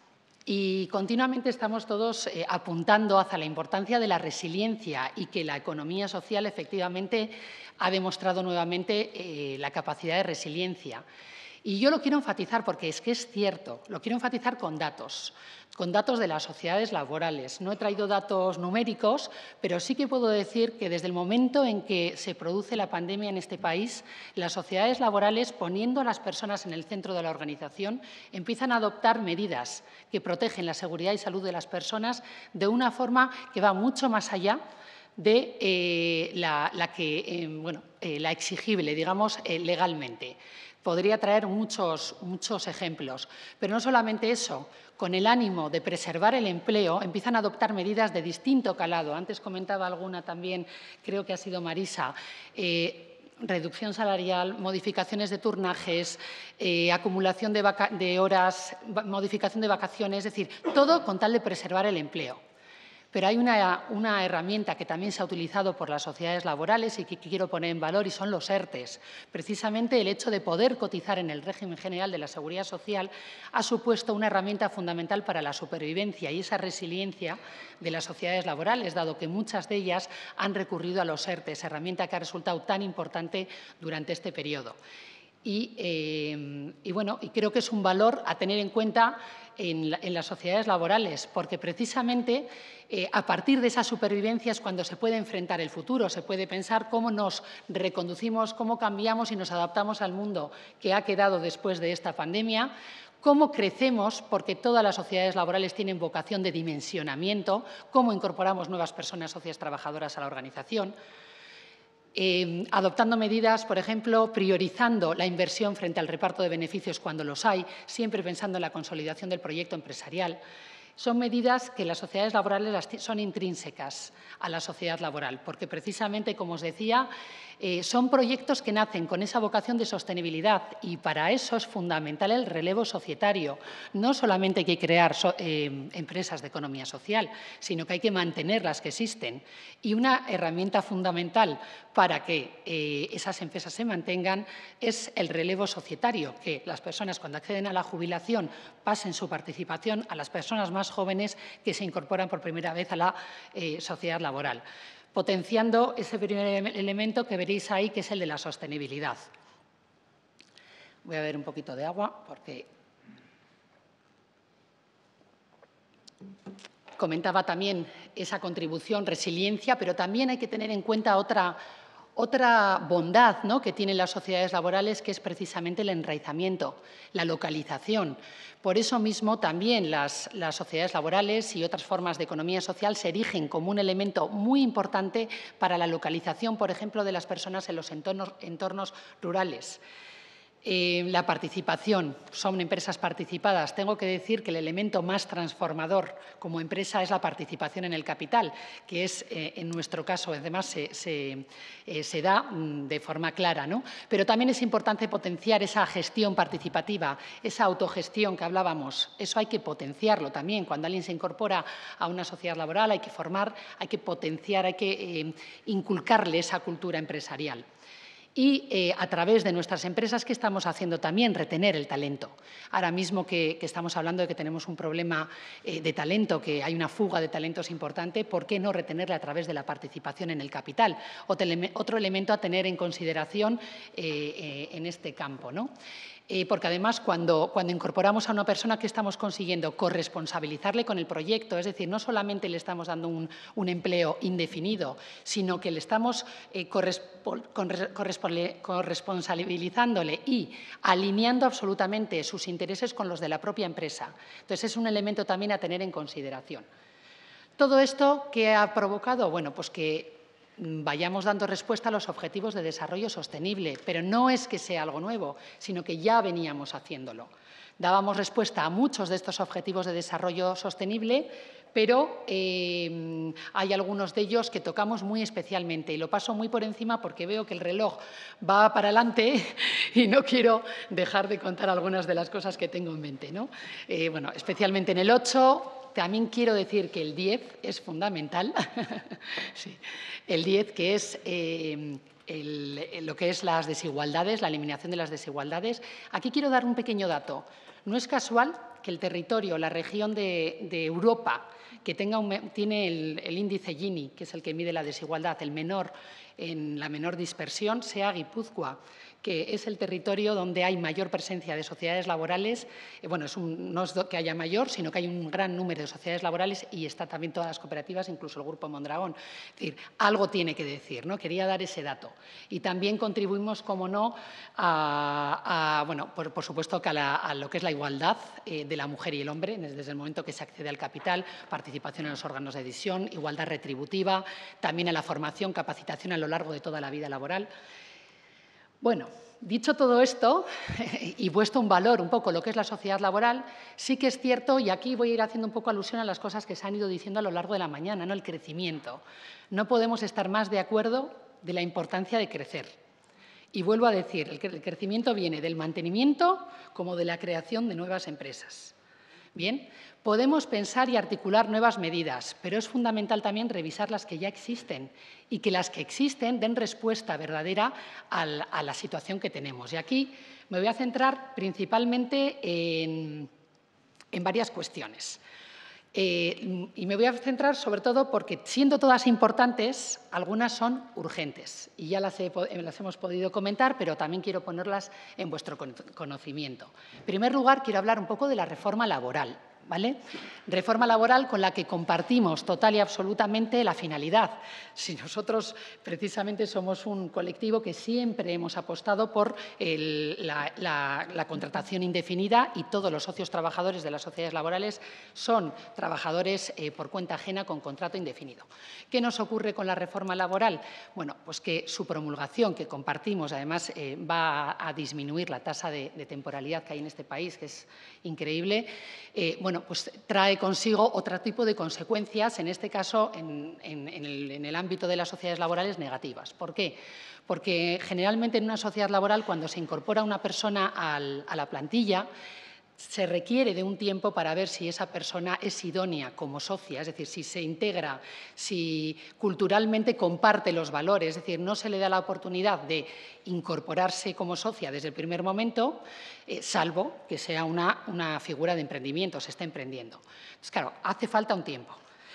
y continuamente estamos todos eh, apuntando hacia la importancia de la resiliencia y que la economía social efectivamente ha demostrado nuevamente eh, la capacidad de resiliencia. Y yo lo quiero enfatizar porque es que es cierto, lo quiero enfatizar con datos, con datos de las sociedades laborales. No he traído datos numéricos, pero sí que puedo decir que desde el momento en que se produce la pandemia en este país, las sociedades laborales, poniendo a las personas en el centro de la organización, empiezan a adoptar medidas que protegen la seguridad y salud de las personas de una forma que va mucho más allá de eh, la, la, que, eh, bueno, eh, la exigible, digamos, eh, legalmente. Podría traer muchos, muchos ejemplos, pero no solamente eso. Con el ánimo de preservar el empleo, empiezan a adoptar medidas de distinto calado. Antes comentaba alguna también, creo que ha sido Marisa, eh, reducción salarial, modificaciones de turnajes, eh, acumulación de, vaca de horas, modificación de vacaciones, es decir, todo con tal de preservar el empleo. Pero hay una, una herramienta que también se ha utilizado por las sociedades laborales y que quiero poner en valor, y son los ERTEs. Precisamente el hecho de poder cotizar en el régimen general de la Seguridad Social ha supuesto una herramienta fundamental para la supervivencia y esa resiliencia de las sociedades laborales, dado que muchas de ellas han recurrido a los ERTEs, herramienta que ha resultado tan importante durante este periodo. Y, eh, y, bueno, y creo que es un valor a tener en cuenta en, la, en las sociedades laborales, porque precisamente eh, a partir de esa supervivencia es cuando se puede enfrentar el futuro, se puede pensar cómo nos reconducimos, cómo cambiamos y nos adaptamos al mundo que ha quedado después de esta pandemia, cómo crecemos, porque todas las sociedades laborales tienen vocación de dimensionamiento, cómo incorporamos nuevas personas socias trabajadoras a la organización. Eh, adoptando medidas, por ejemplo, priorizando la inversión frente al reparto de beneficios cuando los hay, siempre pensando en la consolidación del proyecto empresarial. Son medidas que las sociedades laborales son intrínsecas a la sociedad laboral, porque precisamente, como os decía, eh, son proyectos que nacen con esa vocación de sostenibilidad y para eso es fundamental el relevo societario. No solamente hay que crear so eh, empresas de economía social, sino que hay que mantener las que existen. Y una herramienta fundamental para que eh, esas empresas se mantengan es el relevo societario, que las personas cuando acceden a la jubilación pasen su participación a las personas más jóvenes que se incorporan por primera vez a la eh, sociedad laboral, potenciando ese primer elemento que veréis ahí, que es el de la sostenibilidad. Voy a beber un poquito de agua porque comentaba también esa contribución, resiliencia, pero también hay que tener en cuenta otra Otra bondad, ¿no?, que tienen las sociedades laborales, que es precisamente el enraizamiento, la localización. Por eso mismo también las, las sociedades laborales y otras formas de economía social se erigen como un elemento muy importante para la localización, por ejemplo, de las personas en los entornos, entornos rurales. Eh, la participación, son empresas participadas. Tengo que decir que el elemento más transformador como empresa es la participación en el capital, que es, eh, en nuestro caso, además, se, se, eh, se da mm, de forma clara, ¿no? Pero también es importante potenciar esa gestión participativa, esa autogestión que hablábamos. Eso hay que potenciarlo también. Cuando alguien se incorpora a una sociedad laboral hay que formar, hay que potenciar, hay que eh, inculcarle esa cultura empresarial. Y eh, a través de nuestras empresas, ¿qué estamos haciendo también? Retener el talento. Ahora mismo que, que estamos hablando de que tenemos un problema eh, de talento, que hay una fuga de talentos importante, ¿por qué no retenerla a través de la participación en el capital? Otro, ele otro elemento a tener en consideración eh, eh, en este campo, ¿no? Eh, porque además cuando, cuando incorporamos a una persona, ¿qué estamos consiguiendo? Corresponsabilizarle con el proyecto, es decir, no solamente le estamos dando un, un empleo indefinido, sino que le estamos eh, correspo corresponsabilizándole y alineando absolutamente sus intereses con los de la propia empresa. Entonces, es un elemento también a tener en consideración. Todo esto, ¿qué ha provocado? Bueno, pues que vayamos dando respuesta a los objetivos de desarrollo sostenible, pero no es que sea algo nuevo, sino que ya veníamos haciéndolo. Dábamos respuesta a muchos de estos objetivos de desarrollo sostenible, pero eh, hay algunos de ellos que tocamos muy especialmente y lo paso muy por encima porque veo que el reloj va para adelante y no quiero dejar de contar algunas de las cosas que tengo en mente, ¿no? Eh, bueno, especialmente en el ocho. También quiero decir que el diez es fundamental, sí. El diez, que es eh, el, lo que es las desigualdades, la eliminación de las desigualdades. Aquí quiero dar un pequeño dato. No es casual que el territorio, la región de, de Europa que tenga un, tiene el, el índice Gini, que es el que mide la desigualdad, el menor en la menor dispersión, sea Guipúzcoa, que es el territorio donde hay mayor presencia de sociedades laborales. Eh, bueno, es un, no es que haya mayor, sino que hay un gran número de sociedades laborales y está también todas las cooperativas, incluso el Grupo Mondragón. Es decir, algo tiene que decir, ¿no? Quería dar ese dato. Y también contribuimos, como no, a, a bueno, por, por supuesto, que a, la, a lo que es la igualdad eh, de la mujer y el hombre, desde el momento que se accede al capital, participación en los órganos de decisión, igualdad retributiva, también a la formación, capacitación a lo largo de toda la vida laboral. Bueno, dicho todo esto y puesto un valor un poco lo que es la sociedad laboral, sí que es cierto, y aquí voy a ir haciendo un poco alusión a las cosas que se han ido diciendo a lo largo de la mañana, ¿no? El crecimiento. No podemos estar más de acuerdo de la importancia de crecer. Y vuelvo a decir, el crecimiento viene del mantenimiento como de la creación de nuevas empresas. Bien, podemos pensar y articular nuevas medidas, pero es fundamental también revisar las que ya existen y que las que existen den respuesta verdadera a la situación que tenemos. Y aquí me voy a centrar principalmente en, en varias cuestiones. Eh, y me voy a centrar sobre todo porque, siendo todas importantes, algunas son urgentes y ya las, he, las hemos podido comentar, pero también quiero ponerlas en vuestro conocimiento. En primer lugar, quiero hablar un poco de la reforma laboral. ¿Vale? Reforma laboral con la que compartimos total y absolutamente la finalidad. Si nosotros precisamente somos un colectivo que siempre hemos apostado por el, la, la, la contratación indefinida y todos los socios trabajadores de las sociedades laborales son trabajadores eh, por cuenta ajena con contrato indefinido. ¿Qué nos ocurre con la reforma laboral? Bueno, pues que su promulgación, que compartimos, además eh, va a, a disminuir la tasa de, de temporalidad que hay en este país, que es increíble. Eh, bueno, pues trae consigo otro tipo de consecuencias, en este caso en, en, en, el, en el ámbito de las sociedades laborales negativas. ¿Por qué? Porque generalmente en una sociedad laboral, cuando se incorpora una persona al, a la plantilla, se requiere de un tiempo para ver si esa persona es idónea como socia, es decir, si se integra, si culturalmente comparte los valores, es decir, no se le da la oportunidad de incorporarse como socia desde el primer momento, eh, salvo que sea una, una figura de emprendimiento, se está emprendiendo. Entonces, claro, hace falta un tiempo.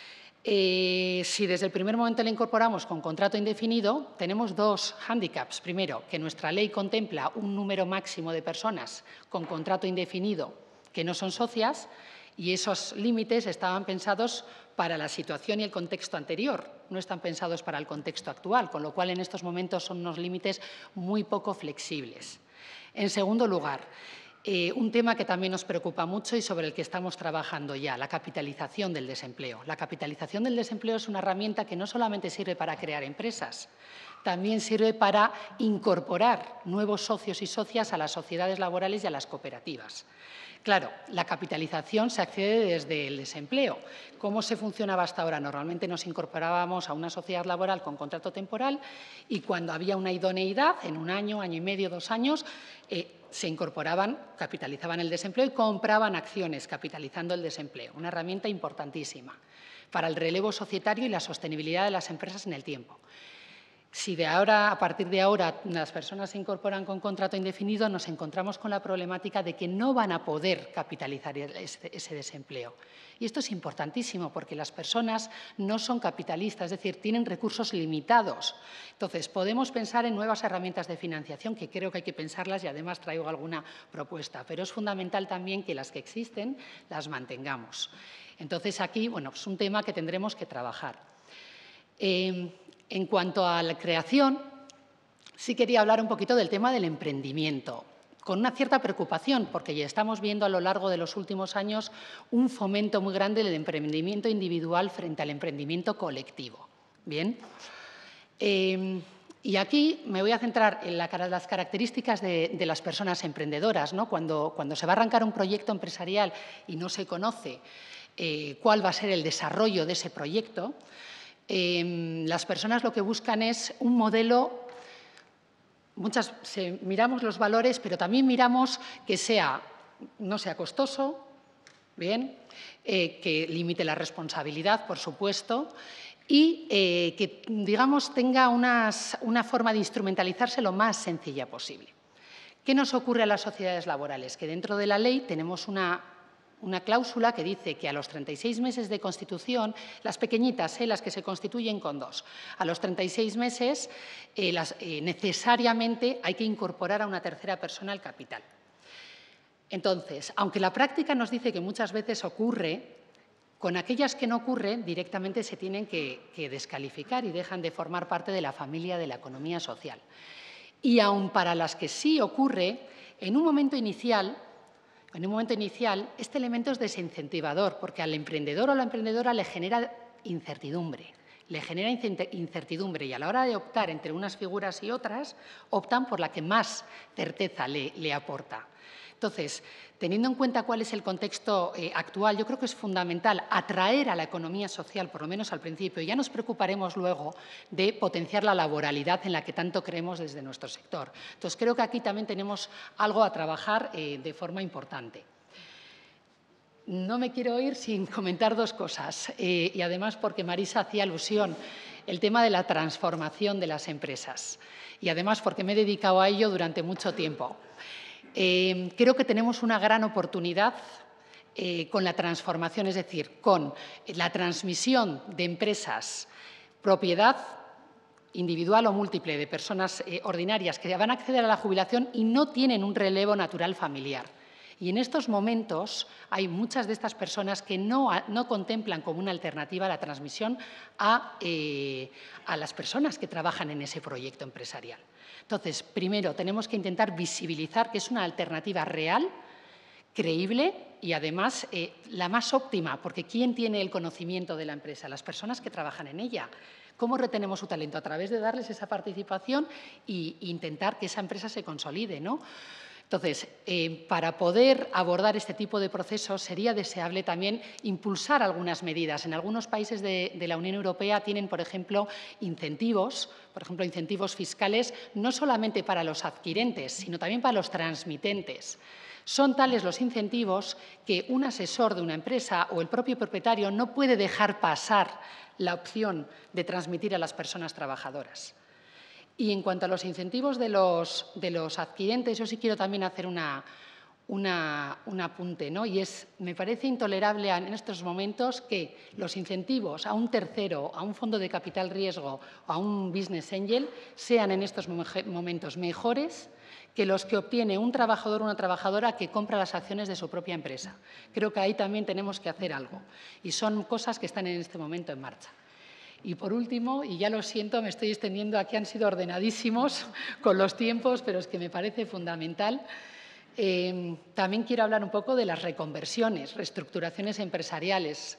Eh, si desde el primer momento le incorporamos con contrato indefinido, tenemos dos hándicaps. Primero, que nuestra ley contempla un número máximo de personas con contrato indefinido que no son socias, y esos límites estaban pensados para la situación y el contexto anterior, no están pensados para el contexto actual, con lo cual en estos momentos son unos límites muy poco flexibles. En segundo lugar, Eh, un tema que también nos preocupa mucho y sobre el que estamos trabajando ya, la capitalización del desempleo. La capitalización del desempleo es una herramienta que no solamente sirve para crear empresas, también sirve para incorporar nuevos socios y socias a las sociedades laborales y a las cooperativas. Claro, la capitalización se accede desde el desempleo. ¿Cómo se funcionaba hasta ahora? Normalmente nos incorporábamos a una sociedad laboral con contrato temporal y cuando había una idoneidad, en un año, año y medio, dos años, eh, se incorporaban, capitalizaban el desempleo y compraban acciones capitalizando el desempleo. Una herramienta importantísima para el relevo societario y la sostenibilidad de las empresas en el tiempo. Si de ahora, a partir de ahora las personas se incorporan con contrato indefinido, nos encontramos con la problemática de que no van a poder capitalizar ese, ese desempleo. Y esto es importantísimo porque las personas no son capitalistas, es decir, tienen recursos limitados. Entonces, podemos pensar en nuevas herramientas de financiación, que creo que hay que pensarlas y además traigo alguna propuesta, pero es fundamental también que las que existen las mantengamos. Entonces, aquí, bueno, es un tema que tendremos que trabajar. Eh, En cuanto a la creación, sí quería hablar un poquito del tema del emprendimiento, con una cierta preocupación, porque ya estamos viendo a lo largo de los últimos años un fomento muy grande del emprendimiento individual frente al emprendimiento colectivo. Bien. Eh, y aquí me voy a centrar en la, las características de, de las personas emprendedoras, ¿no? Cuando, cuando se va a arrancar un proyecto empresarial y no se conoce eh, cuál va a ser el desarrollo de ese proyecto, Eh, las personas lo que buscan es un modelo, muchas se, miramos los valores, pero también miramos que sea, no sea costoso, bien, eh, que limite la responsabilidad, por supuesto, y eh, que, digamos, tenga unas, una forma de instrumentalizarse lo más sencilla posible. ¿Qué nos ocurre a las sociedades laborales? Que dentro de la ley tenemos una una cláusula que dice que a los treinta y seis meses de constitución, las pequeñitas, eh, las que se constituyen con dos, a los treinta y seis meses eh, las, eh, necesariamente hay que incorporar a una tercera persona al capital. Entonces, aunque la práctica nos dice que muchas veces ocurre, con aquellas que no ocurren directamente se tienen que, que descalificar y dejan de formar parte de la familia de la economía social. Y aun para las que sí ocurre, en un momento inicial, en un momento inicial, este elemento es desincentivador, porque al emprendedor o a la emprendedora le genera incertidumbre, le genera incertidumbre y a la hora de optar entre unas figuras y otras, optan por la que más certeza le, le aporta. Entonces, teniendo en cuenta cuál es el contexto eh, actual, yo creo que es fundamental atraer a la economía social, por lo menos al principio, y ya nos preocuparemos luego de potenciar la laboralidad en la que tanto creemos desde nuestro sector. Entonces, creo que aquí también tenemos algo a trabajar eh, de forma importante. No me quiero ir sin comentar dos cosas, eh, y además porque Marisa hacía alusión el tema de la transformación de las empresas, y además porque me he dedicado a ello durante mucho tiempo. Eh, creo que tenemos una gran oportunidad eh, con la transformación, es decir, con la transmisión de empresas, propiedad individual o múltiple de personas eh, ordinarias que van a acceder a la jubilación y no tienen un relevo natural familiar. Y en estos momentos hay muchas de estas personas que no, no contemplan como una alternativa la transmisión a, eh, a las personas que trabajan en ese proyecto empresarial. Entonces, primero, tenemos que intentar visibilizar que es una alternativa real, creíble y, además, eh, la más óptima, porque ¿quién tiene el conocimiento de la empresa? Las personas que trabajan en ella. ¿Cómo retenemos su talento? A través de darles esa participación e intentar que esa empresa se consolide, ¿no? Entonces, eh, para poder abordar este tipo de procesos sería deseable también impulsar algunas medidas. En algunos países de, de la Unión Europea tienen, por ejemplo, incentivos, por ejemplo, incentivos fiscales, no solamente para los adquirentes, sino también para los transmitentes. Son tales los incentivos que un asesor de una empresa o el propio propietario no puede dejar pasar la opción de transmitir a las personas trabajadoras. Y en cuanto a los incentivos de los, de los adquirentes, yo sí quiero también hacer una, una, un apunte, ¿no? Y es, me parece intolerable en estos momentos que los incentivos a un tercero, a un fondo de capital riesgo o a un business angel sean en estos momentos mejores que los que obtiene un trabajador o una trabajadora que compra las acciones de su propia empresa. Creo que ahí también tenemos que hacer algo y son cosas que están en este momento en marcha. Y, por último, y ya lo siento, me estoy extendiendo, aquí han sido ordenadísimos con los tiempos, pero es que me parece fundamental. Eh, también quiero hablar un poco de las reconversiones, reestructuraciones empresariales.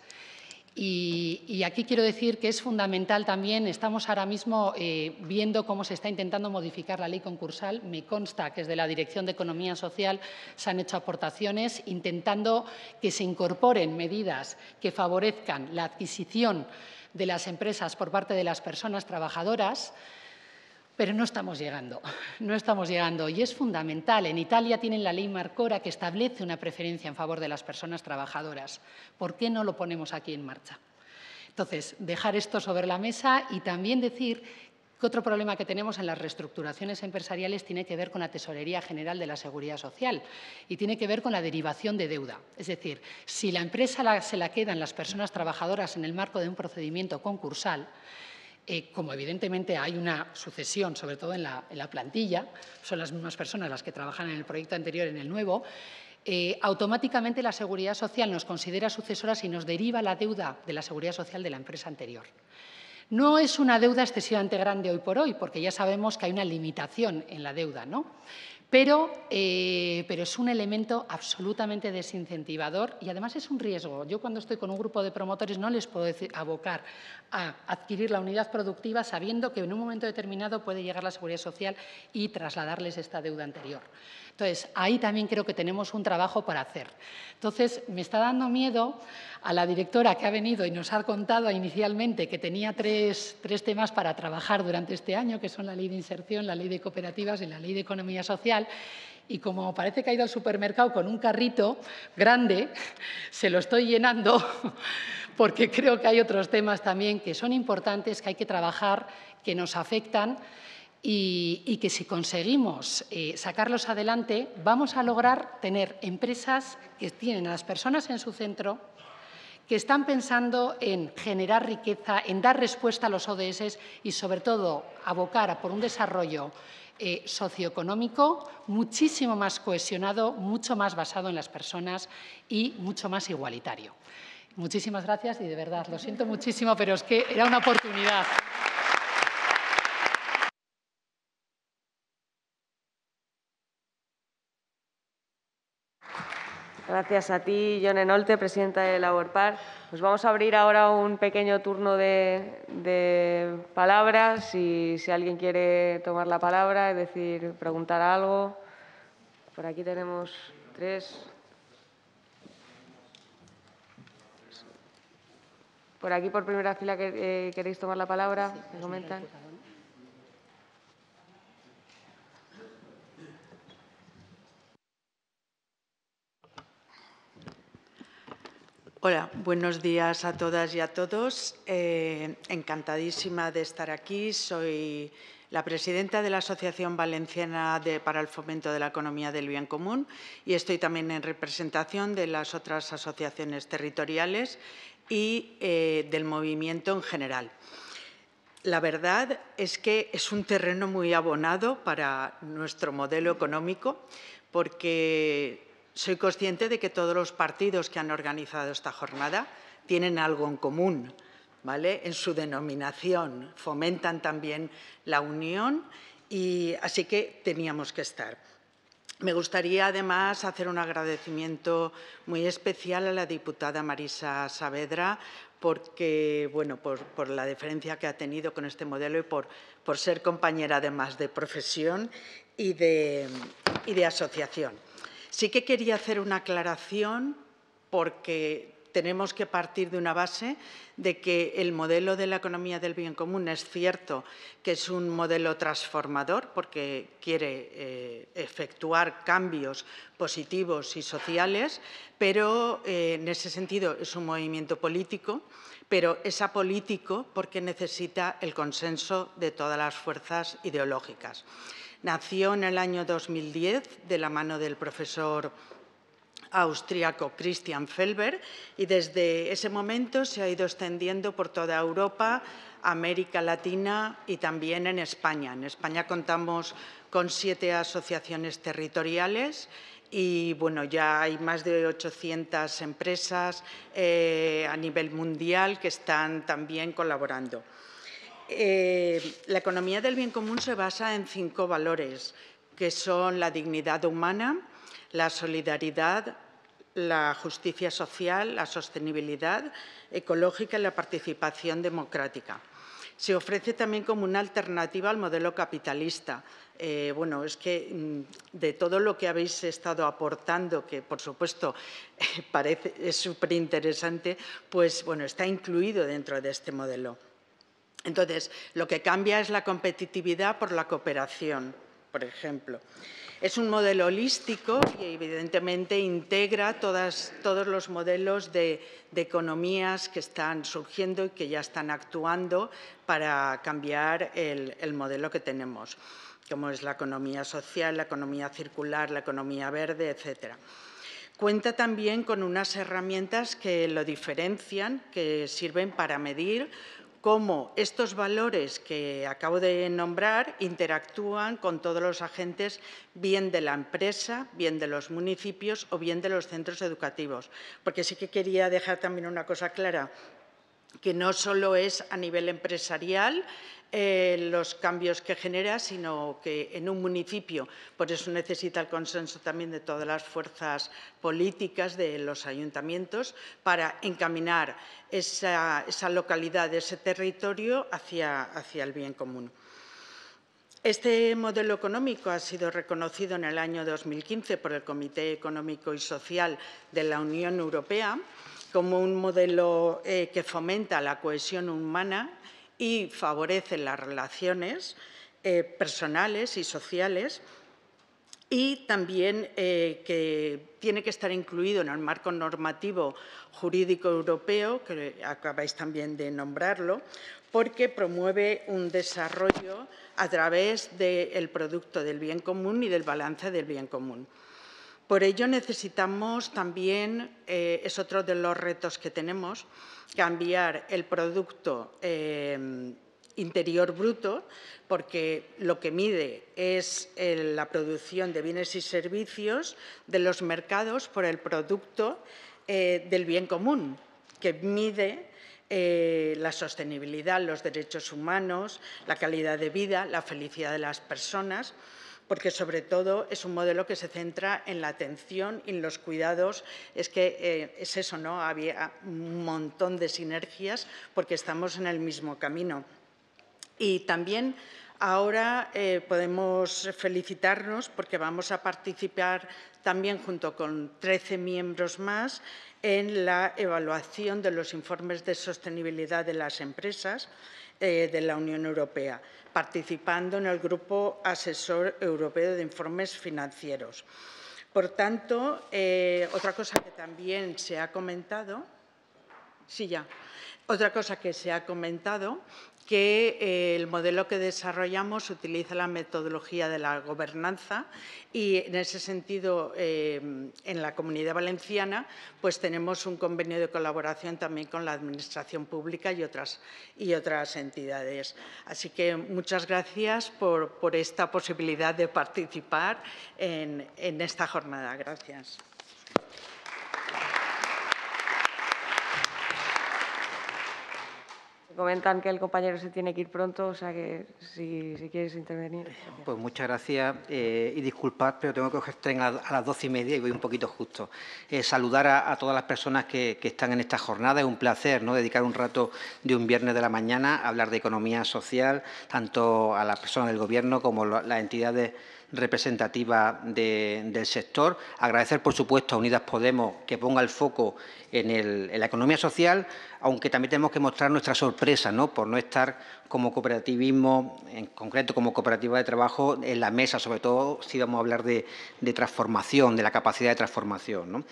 Y, y aquí quiero decir que es fundamental también, estamos ahora mismo eh, viendo cómo se está intentando modificar la ley concursal. Me consta que desde la Dirección de Economía Social se han hecho aportaciones intentando que se incorporen medidas que favorezcan la adquisición de las empresas por parte de las personas trabajadoras, pero no estamos llegando, no estamos llegando. Y es fundamental. En Italia tienen la ley Marcora que establece una preferencia en favor de las personas trabajadoras. ¿Por qué no lo ponemos aquí en marcha? Entonces, dejar esto sobre la mesa y también decir que otro problema que tenemos en las reestructuraciones empresariales tiene que ver con la Tesorería General de la Seguridad Social y tiene que ver con la derivación de deuda. Es decir, si la empresa la, se la quedan las personas trabajadoras en el marco de un procedimiento concursal, eh, como evidentemente hay una sucesión, sobre todo en la, en la plantilla, son las mismas personas las que trabajan en el proyecto anterior, en el nuevo, eh, automáticamente la Seguridad Social nos considera sucesoras y nos deriva la deuda de la Seguridad Social de la empresa anterior. No es una deuda excesivamente grande hoy por hoy, porque ya sabemos que hay una limitación en la deuda, ¿no? Pero, eh, pero es un elemento absolutamente desincentivador y además es un riesgo. Yo cuando estoy con un grupo de promotores no les puedo decir, abocar a adquirir la unidad productiva sabiendo que en un momento determinado puede llegar la Seguridad Social y trasladarles esta deuda anterior. Entonces, ahí también creo que tenemos un trabajo para hacer. Entonces, me está dando miedo a la directora que ha venido y nos ha contado inicialmente que tenía tres, tres temas para trabajar durante este año, que son la Ley de Inserción, la Ley de Cooperativas y la Ley de Economía Social. Y como parece que ha ido al supermercado con un carrito grande, se lo estoy llenando porque creo que hay otros temas también que son importantes, que hay que trabajar, que nos afectan. y, y que si conseguimos eh, sacarlos adelante, vamos a lograr tener empresas que tienen a las personas en su centro, que están pensando en generar riqueza, en dar respuesta a los O D S y, sobre todo, abocar a por un desarrollo eh, socioeconómico muchísimo más cohesionado, mucho más basado en las personas y mucho más igualitario. Muchísimas gracias y, de verdad, lo siento muchísimo, pero es que era una oportunidad. Gracias a ti, Yone Nolte, presidenta de Laborpar. Pues vamos a abrir ahora un pequeño turno de, de palabras. Si, si alguien quiere tomar la palabra, es decir, preguntar algo. Por aquí tenemos tres. Por aquí, por primera fila, eh, ¿queréis tomar la palabra? ¿Me comentan? Hola, buenos días a todas y a todos. Eh, encantadísima de estar aquí. Soy la presidenta de la Asociación Valenciana de, para el Fomento de la Economía del Bien Común y estoy también en representación de las otras asociaciones territoriales y eh, del movimiento en general. La verdad es que es un terreno muy abonado para nuestro modelo económico porque soy consciente de que todos los partidos que han organizado esta jornada tienen algo en común, ¿vale? En su denominación, fomentan también la unión y así que teníamos que estar. Me gustaría, además, hacer un agradecimiento muy especial a la diputada Marisa Saavedra porque, bueno, por, por la deferencia que ha tenido con este modelo y por, por ser compañera, además, de profesión y de, y de asociación. Sí que quería hacer una aclaración porque tenemos que partir de una base de que el modelo de la economía del bien común es cierto que es un modelo transformador porque quiere eh, efectuar cambios positivos y sociales, pero eh, en ese sentido es un movimiento político, pero es apolítico porque necesita el consenso de todas las fuerzas ideológicas. Nació en el año dos mil diez de la mano del profesor austríaco Christian Felber y desde ese momento se ha ido extendiendo por toda Europa, América Latina y también en España. En España contamos con siete asociaciones territoriales y bueno, ya hay más de ochocientas empresas eh, a nivel mundial que están también colaborando. Eh, la economía del bien común se basa en cinco valores, que son la dignidad humana, la solidaridad, la justicia social, la sostenibilidad ecológica y la participación democrática. Se ofrece también como una alternativa al modelo capitalista. Eh, bueno, es que de todo lo que habéis estado aportando, que por supuesto eh, parece, es súper interesante, pues bueno, está incluido dentro de este modelo. Entonces, lo que cambia es la competitividad por la cooperación, por ejemplo. Es un modelo holístico y, evidentemente, integra todas, todos los modelos de, de economías que están surgiendo y que ya están actuando para cambiar el, el modelo que tenemos, como es la economía social, la economía circular, la economía verde, etcétera. Cuenta también con unas herramientas que lo diferencian, que sirven para medir cómo estos valores que acabo de nombrar interactúan con todos los agentes, bien de la empresa, bien de los municipios o bien de los centros educativos. Porque sí que quería dejar también una cosa clara, que no solo es a nivel empresarial eh, los cambios que genera, sino que en un municipio, por eso necesita el consenso también de todas las fuerzas políticas de los ayuntamientos para encaminar esa, esa localidad, ese territorio hacia, hacia el bien común. Este modelo económico ha sido reconocido en el año dos mil quince por el Comité Económico y Social de la Unión Europea como un modelo eh, que fomenta la cohesión humana y favorece las relaciones eh, personales y sociales y también eh, que tiene que estar incluido en el marco normativo jurídico europeo, que acabáis también de nombrarlo, porque promueve un desarrollo a través del producto del bien común y del balance del bien común. Por ello necesitamos también, eh, es otro de los retos que tenemos, cambiar el producto eh, interior bruto, porque lo que mide es el, la producción de bienes y servicios de los mercados por el producto eh, del bien común, que mide eh, la sostenibilidad, los derechos humanos, la calidad de vida, la felicidad de las personas, porque sobre todo es un modelo que se centra en la atención y en los cuidados. Es que eh, es eso, ¿no? Había un montón de sinergias porque estamos en el mismo camino. Y también ahora eh, podemos felicitarnos porque vamos a participar también junto con trece miembros más en la evaluación de los informes de sostenibilidad de las empresas eh, de la Unión Europea, participando en el Grupo Asesor Europeo de Informes Financieros. Por tanto, eh, otra cosa que también se ha comentado, sí, ya, otra cosa que se ha comentado, que eh, el modelo que desarrollamos utiliza la metodología de la gobernanza y, en ese sentido, eh, en la Comunidad Valenciana, pues tenemos un convenio de colaboración también con la Administración Pública y otras, y otras entidades. Así que muchas gracias por, por esta posibilidad de participar en, en esta jornada. Gracias. Comentan que el compañero se tiene que ir pronto, o sea que si, si quieres intervenir. Pues muchas gracias eh, y disculpad, pero tengo que coger tren a, a las doce y media y voy un poquito justo. Eh, saludar a, a todas las personas que, que están en esta jornada. Es un placer, ¿no?, dedicar un rato de un viernes de la mañana a hablar de economía social, tanto a las personas del Gobierno como a las entidades representativa de, del sector. Agradecer, por supuesto, a Unidas Podemos que ponga el foco en, el, en la economía social, aunque también tenemos que mostrar nuestra sorpresa, ¿no?, por no estar como cooperativismo, en concreto como cooperativa de trabajo, en la mesa, sobre todo si vamos a hablar de, de transformación, de la capacidad de transformación, ¿no?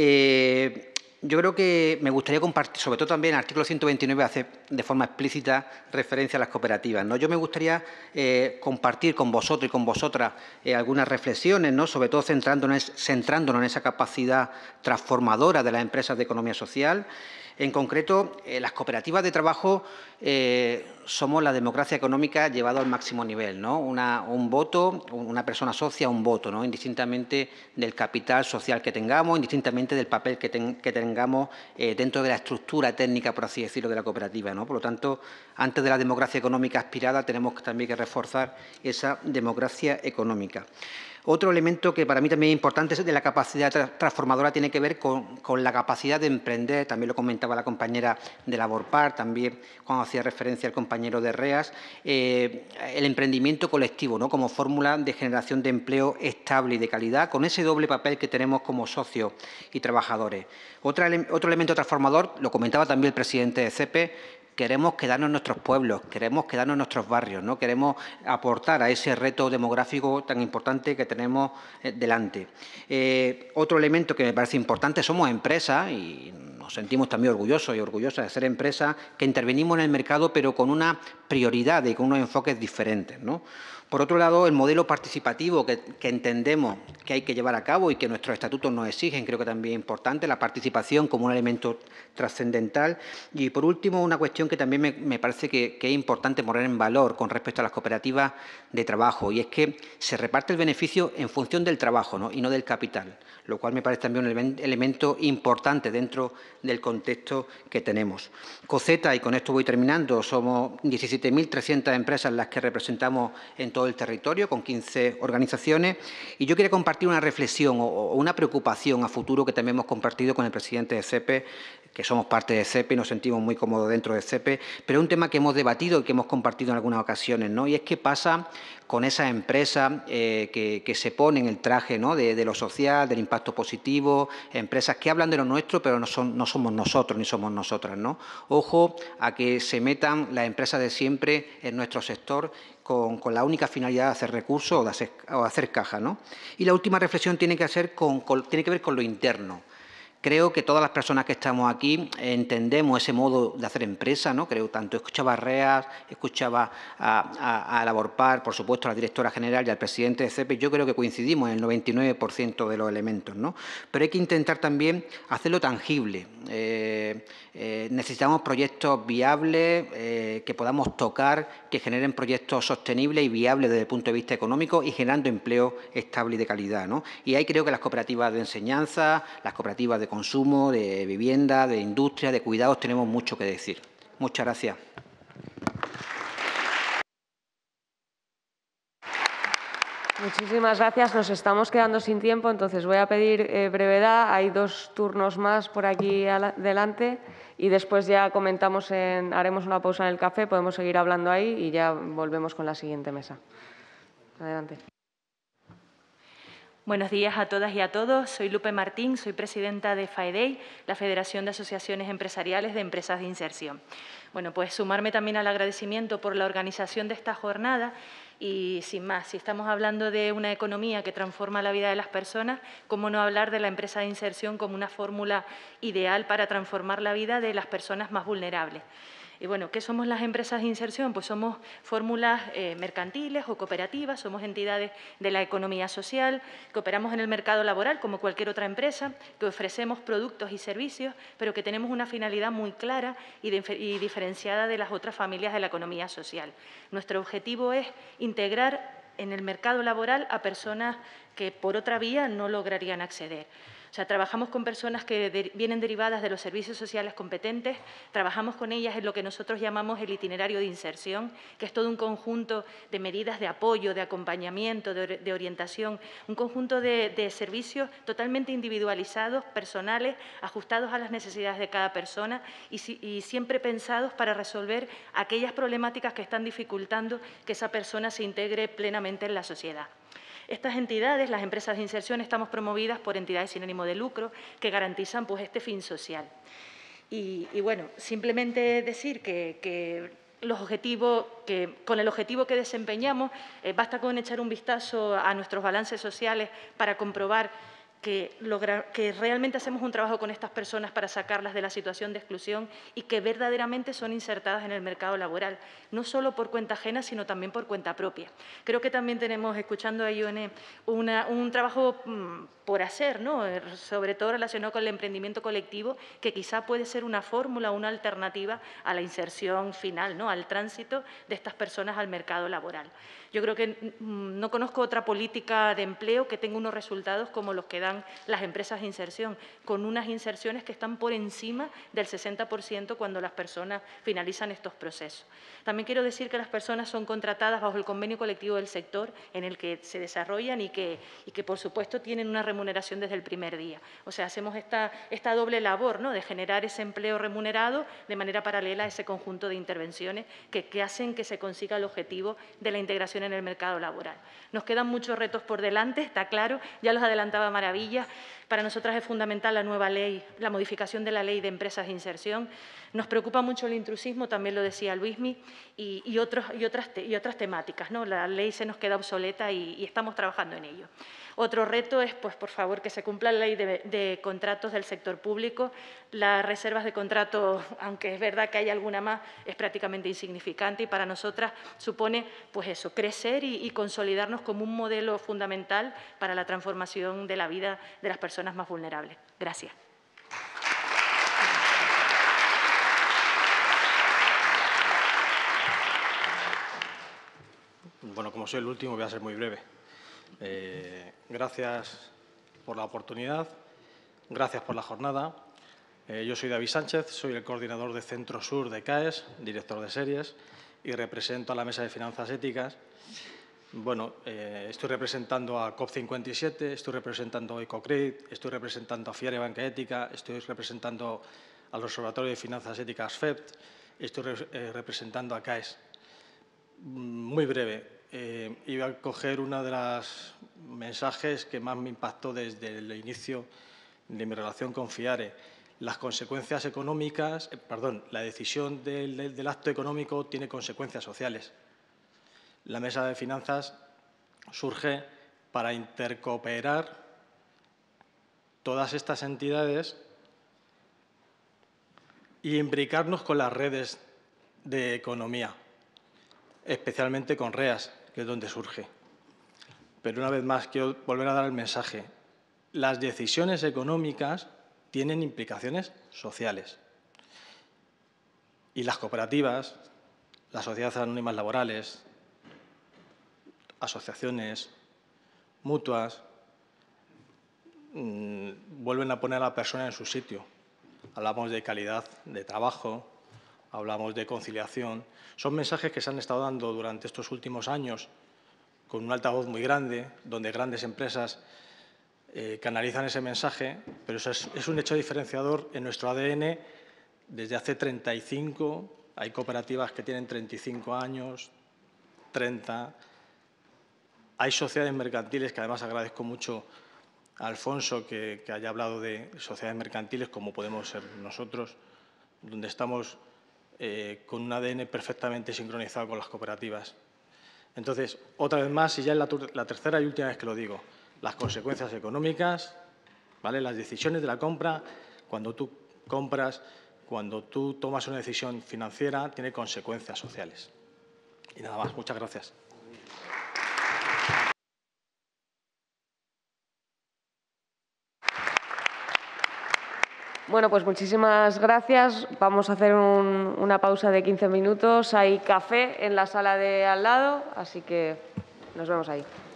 Eh, Yo creo que me gustaría compartir, sobre todo también el artículo ciento veintinueve hace de forma explícita referencia a las cooperativas, ¿no? Yo me gustaría eh, compartir con vosotros y con vosotras eh, algunas reflexiones, ¿no?, sobre todo centrándonos, centrándonos en esa capacidad transformadora de las empresas de economía social. En concreto, eh, las cooperativas de trabajo eh, somos la democracia económica llevada al máximo nivel, ¿no? Una, un voto, una persona socia, un voto, ¿no?, indistintamente del capital social que tengamos, indistintamente del papel que, ten, que tengamos eh, dentro de la estructura técnica, por así decirlo, de la cooperativa, ¿no? Por lo tanto, antes de la democracia económica aspirada, tenemos también que reforzar esa democracia económica. Otro elemento que para mí también es importante es de la capacidad tra transformadora, tiene que ver con, con la capacidad de emprender, también lo comentaba la compañera de Laborpar, también cuando hacía referencia al compañero de REAS, eh, el emprendimiento colectivo, ¿no?, como fórmula de generación de empleo estable y de calidad, con ese doble papel que tenemos como socios y trabajadores. Otra, otro elemento transformador, lo comentaba también el presidente de C E P E, queremos quedarnos en nuestros pueblos, queremos quedarnos en nuestros barrios, ¿no? Queremos aportar a ese reto demográfico tan importante que tenemos eh, delante. Eh, otro elemento que me parece importante, somos empresas y nos sentimos también orgullosos y orgullosas de ser empresas que intervenimos en el mercado, pero con una prioridad y con unos enfoques diferentes, ¿no? Por otro lado, el modelo participativo que, que entendemos que hay que llevar a cabo y que nuestros estatutos nos exigen, creo que también es importante, la participación como un elemento trascendental. Y, por último, una cuestión que también me, me parece que, que es importante poner en valor con respecto a las cooperativas de trabajo, y es que se reparte el beneficio en función del trabajo, ¿no?, y no del capital, lo cual me parece también un elemento importante dentro del contexto que tenemos. COCETA, y con esto voy terminando, somos diecisiete mil trescientas empresas las que representamos en todo el territorio, con quince organizaciones, y yo quería compartir una reflexión o una preocupación a futuro que también hemos compartido con el presidente de C E P E, que somos parte de CEPE y nos sentimos muy cómodos dentro de CEPE, pero es un tema que hemos debatido y que hemos compartido en algunas ocasiones, ¿no? Y es qué pasa con esas empresas eh, que, que se ponen el traje, ¿no?, de, de lo social, del impacto positivo, empresas que hablan de lo nuestro, pero no, son, no somos nosotros ni somos nosotras, ¿no? Ojo a que se metan las empresas de siempre en nuestro sector con, con la única finalidad de hacer recursos o de hacer, o de hacer caja, ¿no? Y la última reflexión tiene que, hacer con, con, tiene que ver con lo interno. Creo que todas las personas que estamos aquí entendemos ese modo de hacer empresa, ¿no? Creo, tanto escuchaba a Reas, escuchaba a, a, a Laborpar, por supuesto a la directora general y al presidente de CEPE. Yo creo que coincidimos en el noventa y nueve por ciento de los elementos, ¿no? Pero hay que intentar también hacerlo tangible. Eh, eh, necesitamos proyectos viables, eh, que podamos tocar, que generen proyectos sostenibles y viables desde el punto de vista económico y generando empleo estable y de calidad, ¿no? Y ahí creo que las cooperativas de enseñanza, las cooperativas de consumo, de vivienda, de industria, de cuidados, tenemos mucho que decir. Muchas gracias. Muchísimas gracias. Nos estamos quedando sin tiempo, entonces voy a pedir eh, brevedad. Hay dos turnos más por aquí adelante y después ya comentamos, en, haremos una pausa en el café, podemos seguir hablando ahí y ya volvemos con la siguiente mesa. Adelante. Buenos días a todas y a todos. Soy Lupe Martín, soy presidenta de FAEDEI, la Federación de Asociaciones Empresariales de Empresas de Inserción. Bueno, pues sumarme también al agradecimiento por la organización de esta jornada y, sin más, si estamos hablando de una economía que transforma la vida de las personas, ¿cómo no hablar de la empresa de inserción como una fórmula ideal para transformar la vida de las personas más vulnerables? Y bueno, ¿qué somos las empresas de inserción? Pues somos fórmulas eh, mercantiles o cooperativas, somos entidades de la economía social, que operamos en el mercado laboral como cualquier otra empresa, que ofrecemos productos y servicios, pero que tenemos una finalidad muy clara y, de, y diferenciada de las otras familias de la economía social. Nuestro objetivo es integrar en el mercado laboral a personas que por otra vía no lograrían acceder. O sea, trabajamos con personas que de, vienen derivadas de los servicios sociales competentes, trabajamos con ellas en lo que nosotros llamamos el itinerario de inserción, que es todo un conjunto de medidas de apoyo, de acompañamiento, de, de orientación, un conjunto de, de servicios totalmente individualizados, personales, ajustados a las necesidades de cada persona y, y siempre pensados para resolver aquellas problemáticas que están dificultando que esa persona se integre plenamente en la sociedad. Estas entidades, las empresas de inserción, estamos promovidas por entidades sin ánimo de lucro que garantizan pues, este fin social. Y, y bueno, simplemente decir que, que, los objetivos, que con el objetivo que desempeñamos, eh, basta con echar un vistazo a nuestros balances sociales para comprobar Que, logra, que realmente hacemos un trabajo con estas personas para sacarlas de la situación de exclusión y que verdaderamente son insertadas en el mercado laboral, no solo por cuenta ajena, sino también por cuenta propia. Creo que también tenemos, escuchando a Ione, una, un trabajo mmm, por hacer, ¿no? Sobre todo relacionado con el emprendimiento colectivo, que quizá puede ser una fórmula, una alternativa a la inserción final, ¿no? Al tránsito de estas personas al mercado laboral. Yo creo que mmm, no conozco otra política de empleo que tenga unos resultados como los que dan las empresas de inserción, con unas inserciones que están por encima del sesenta por ciento cuando las personas finalizan estos procesos. También quiero decir que las personas son contratadas bajo el convenio colectivo del sector en el que se desarrollan y que, y que por supuesto, tienen una remuneración desde el primer día. O sea, hacemos esta, esta doble labor, ¿no?, de generar ese empleo remunerado de manera paralela a ese conjunto de intervenciones que, que hacen que se consiga el objetivo de la integración en el mercado laboral. Nos quedan muchos retos por delante, está claro, ya los adelantaba Maravilla. Para nosotras es fundamental la nueva ley, la modificación de la ley de empresas de inserción. Nos preocupa mucho el intrusismo, también lo decía Luismi, y, y, otros, y, otras, te, y otras temáticas, ¿no? La ley se nos queda obsoleta y, y estamos trabajando en ello. Otro reto es, pues, por favor, que se cumpla la ley de, de contratos del sector público. Las reservas de contrato, aunque es verdad que hay alguna más, es prácticamente insignificante y para nosotras supone, pues eso, crecer y, y consolidarnos como un modelo fundamental para la transformación de la vida de las personas más vulnerables. Gracias. Bueno, como soy el último, voy a ser muy breve. Eh, gracias por la oportunidad, gracias por la jornada. Eh, yo soy David Sánchez, soy el coordinador de Centro Sur de C A E S, director de series, y represento a la Mesa de Finanzas Éticas. Bueno, eh, estoy representando a COP cincuenta y siete, estoy representando a Ecocredit, estoy representando a FIARE Banca Ética, estoy representando al Observatorio de Finanzas Éticas F E P. Estoy re, eh, representando a C A E S. Muy breve. Eh, iba a coger uno de los mensajes que más me impactó desde el inicio de mi relación con FIARE. Las consecuencias económicas, eh, perdón, la decisión del, del, del acto económico tiene consecuencias sociales. La Mesa de Finanzas surge para intercooperar todas estas entidades y imbricarnos con las redes de economía, especialmente con REAS, que es donde surge. Pero una vez más quiero volver a dar el mensaje. Las decisiones económicas tienen implicaciones sociales. Y las cooperativas, las sociedades anónimas laborales, asociaciones, mutuas, mmm, vuelven a poner a la persona en su sitio. Hablamos de calidad de trabajo, hablamos de conciliación. Son mensajes que se han estado dando durante estos últimos años con un altavoz muy grande, donde grandes empresas eh, canalizan ese mensaje, pero eso es, es un hecho diferenciador en nuestro A D N desde hace treinta y cinco. Hay cooperativas que tienen treinta y cinco años, treinta. Hay sociedades mercantiles, que además agradezco mucho a Alfonso que, que haya hablado de sociedades mercantiles, como podemos ser nosotros, donde estamos eh, con un A D N perfectamente sincronizado con las cooperativas. Entonces, otra vez más, y ya es la, la tercera y última vez que lo digo, las consecuencias económicas, ¿vale? Las decisiones de la compra, cuando tú compras, cuando tú tomas una decisión financiera, tiene consecuencias sociales. Y nada más, muchas gracias. Bueno, pues muchísimas gracias. Vamos a hacer un, una pausa de quince minutos. Hay café en la sala de al lado, así que nos vemos ahí.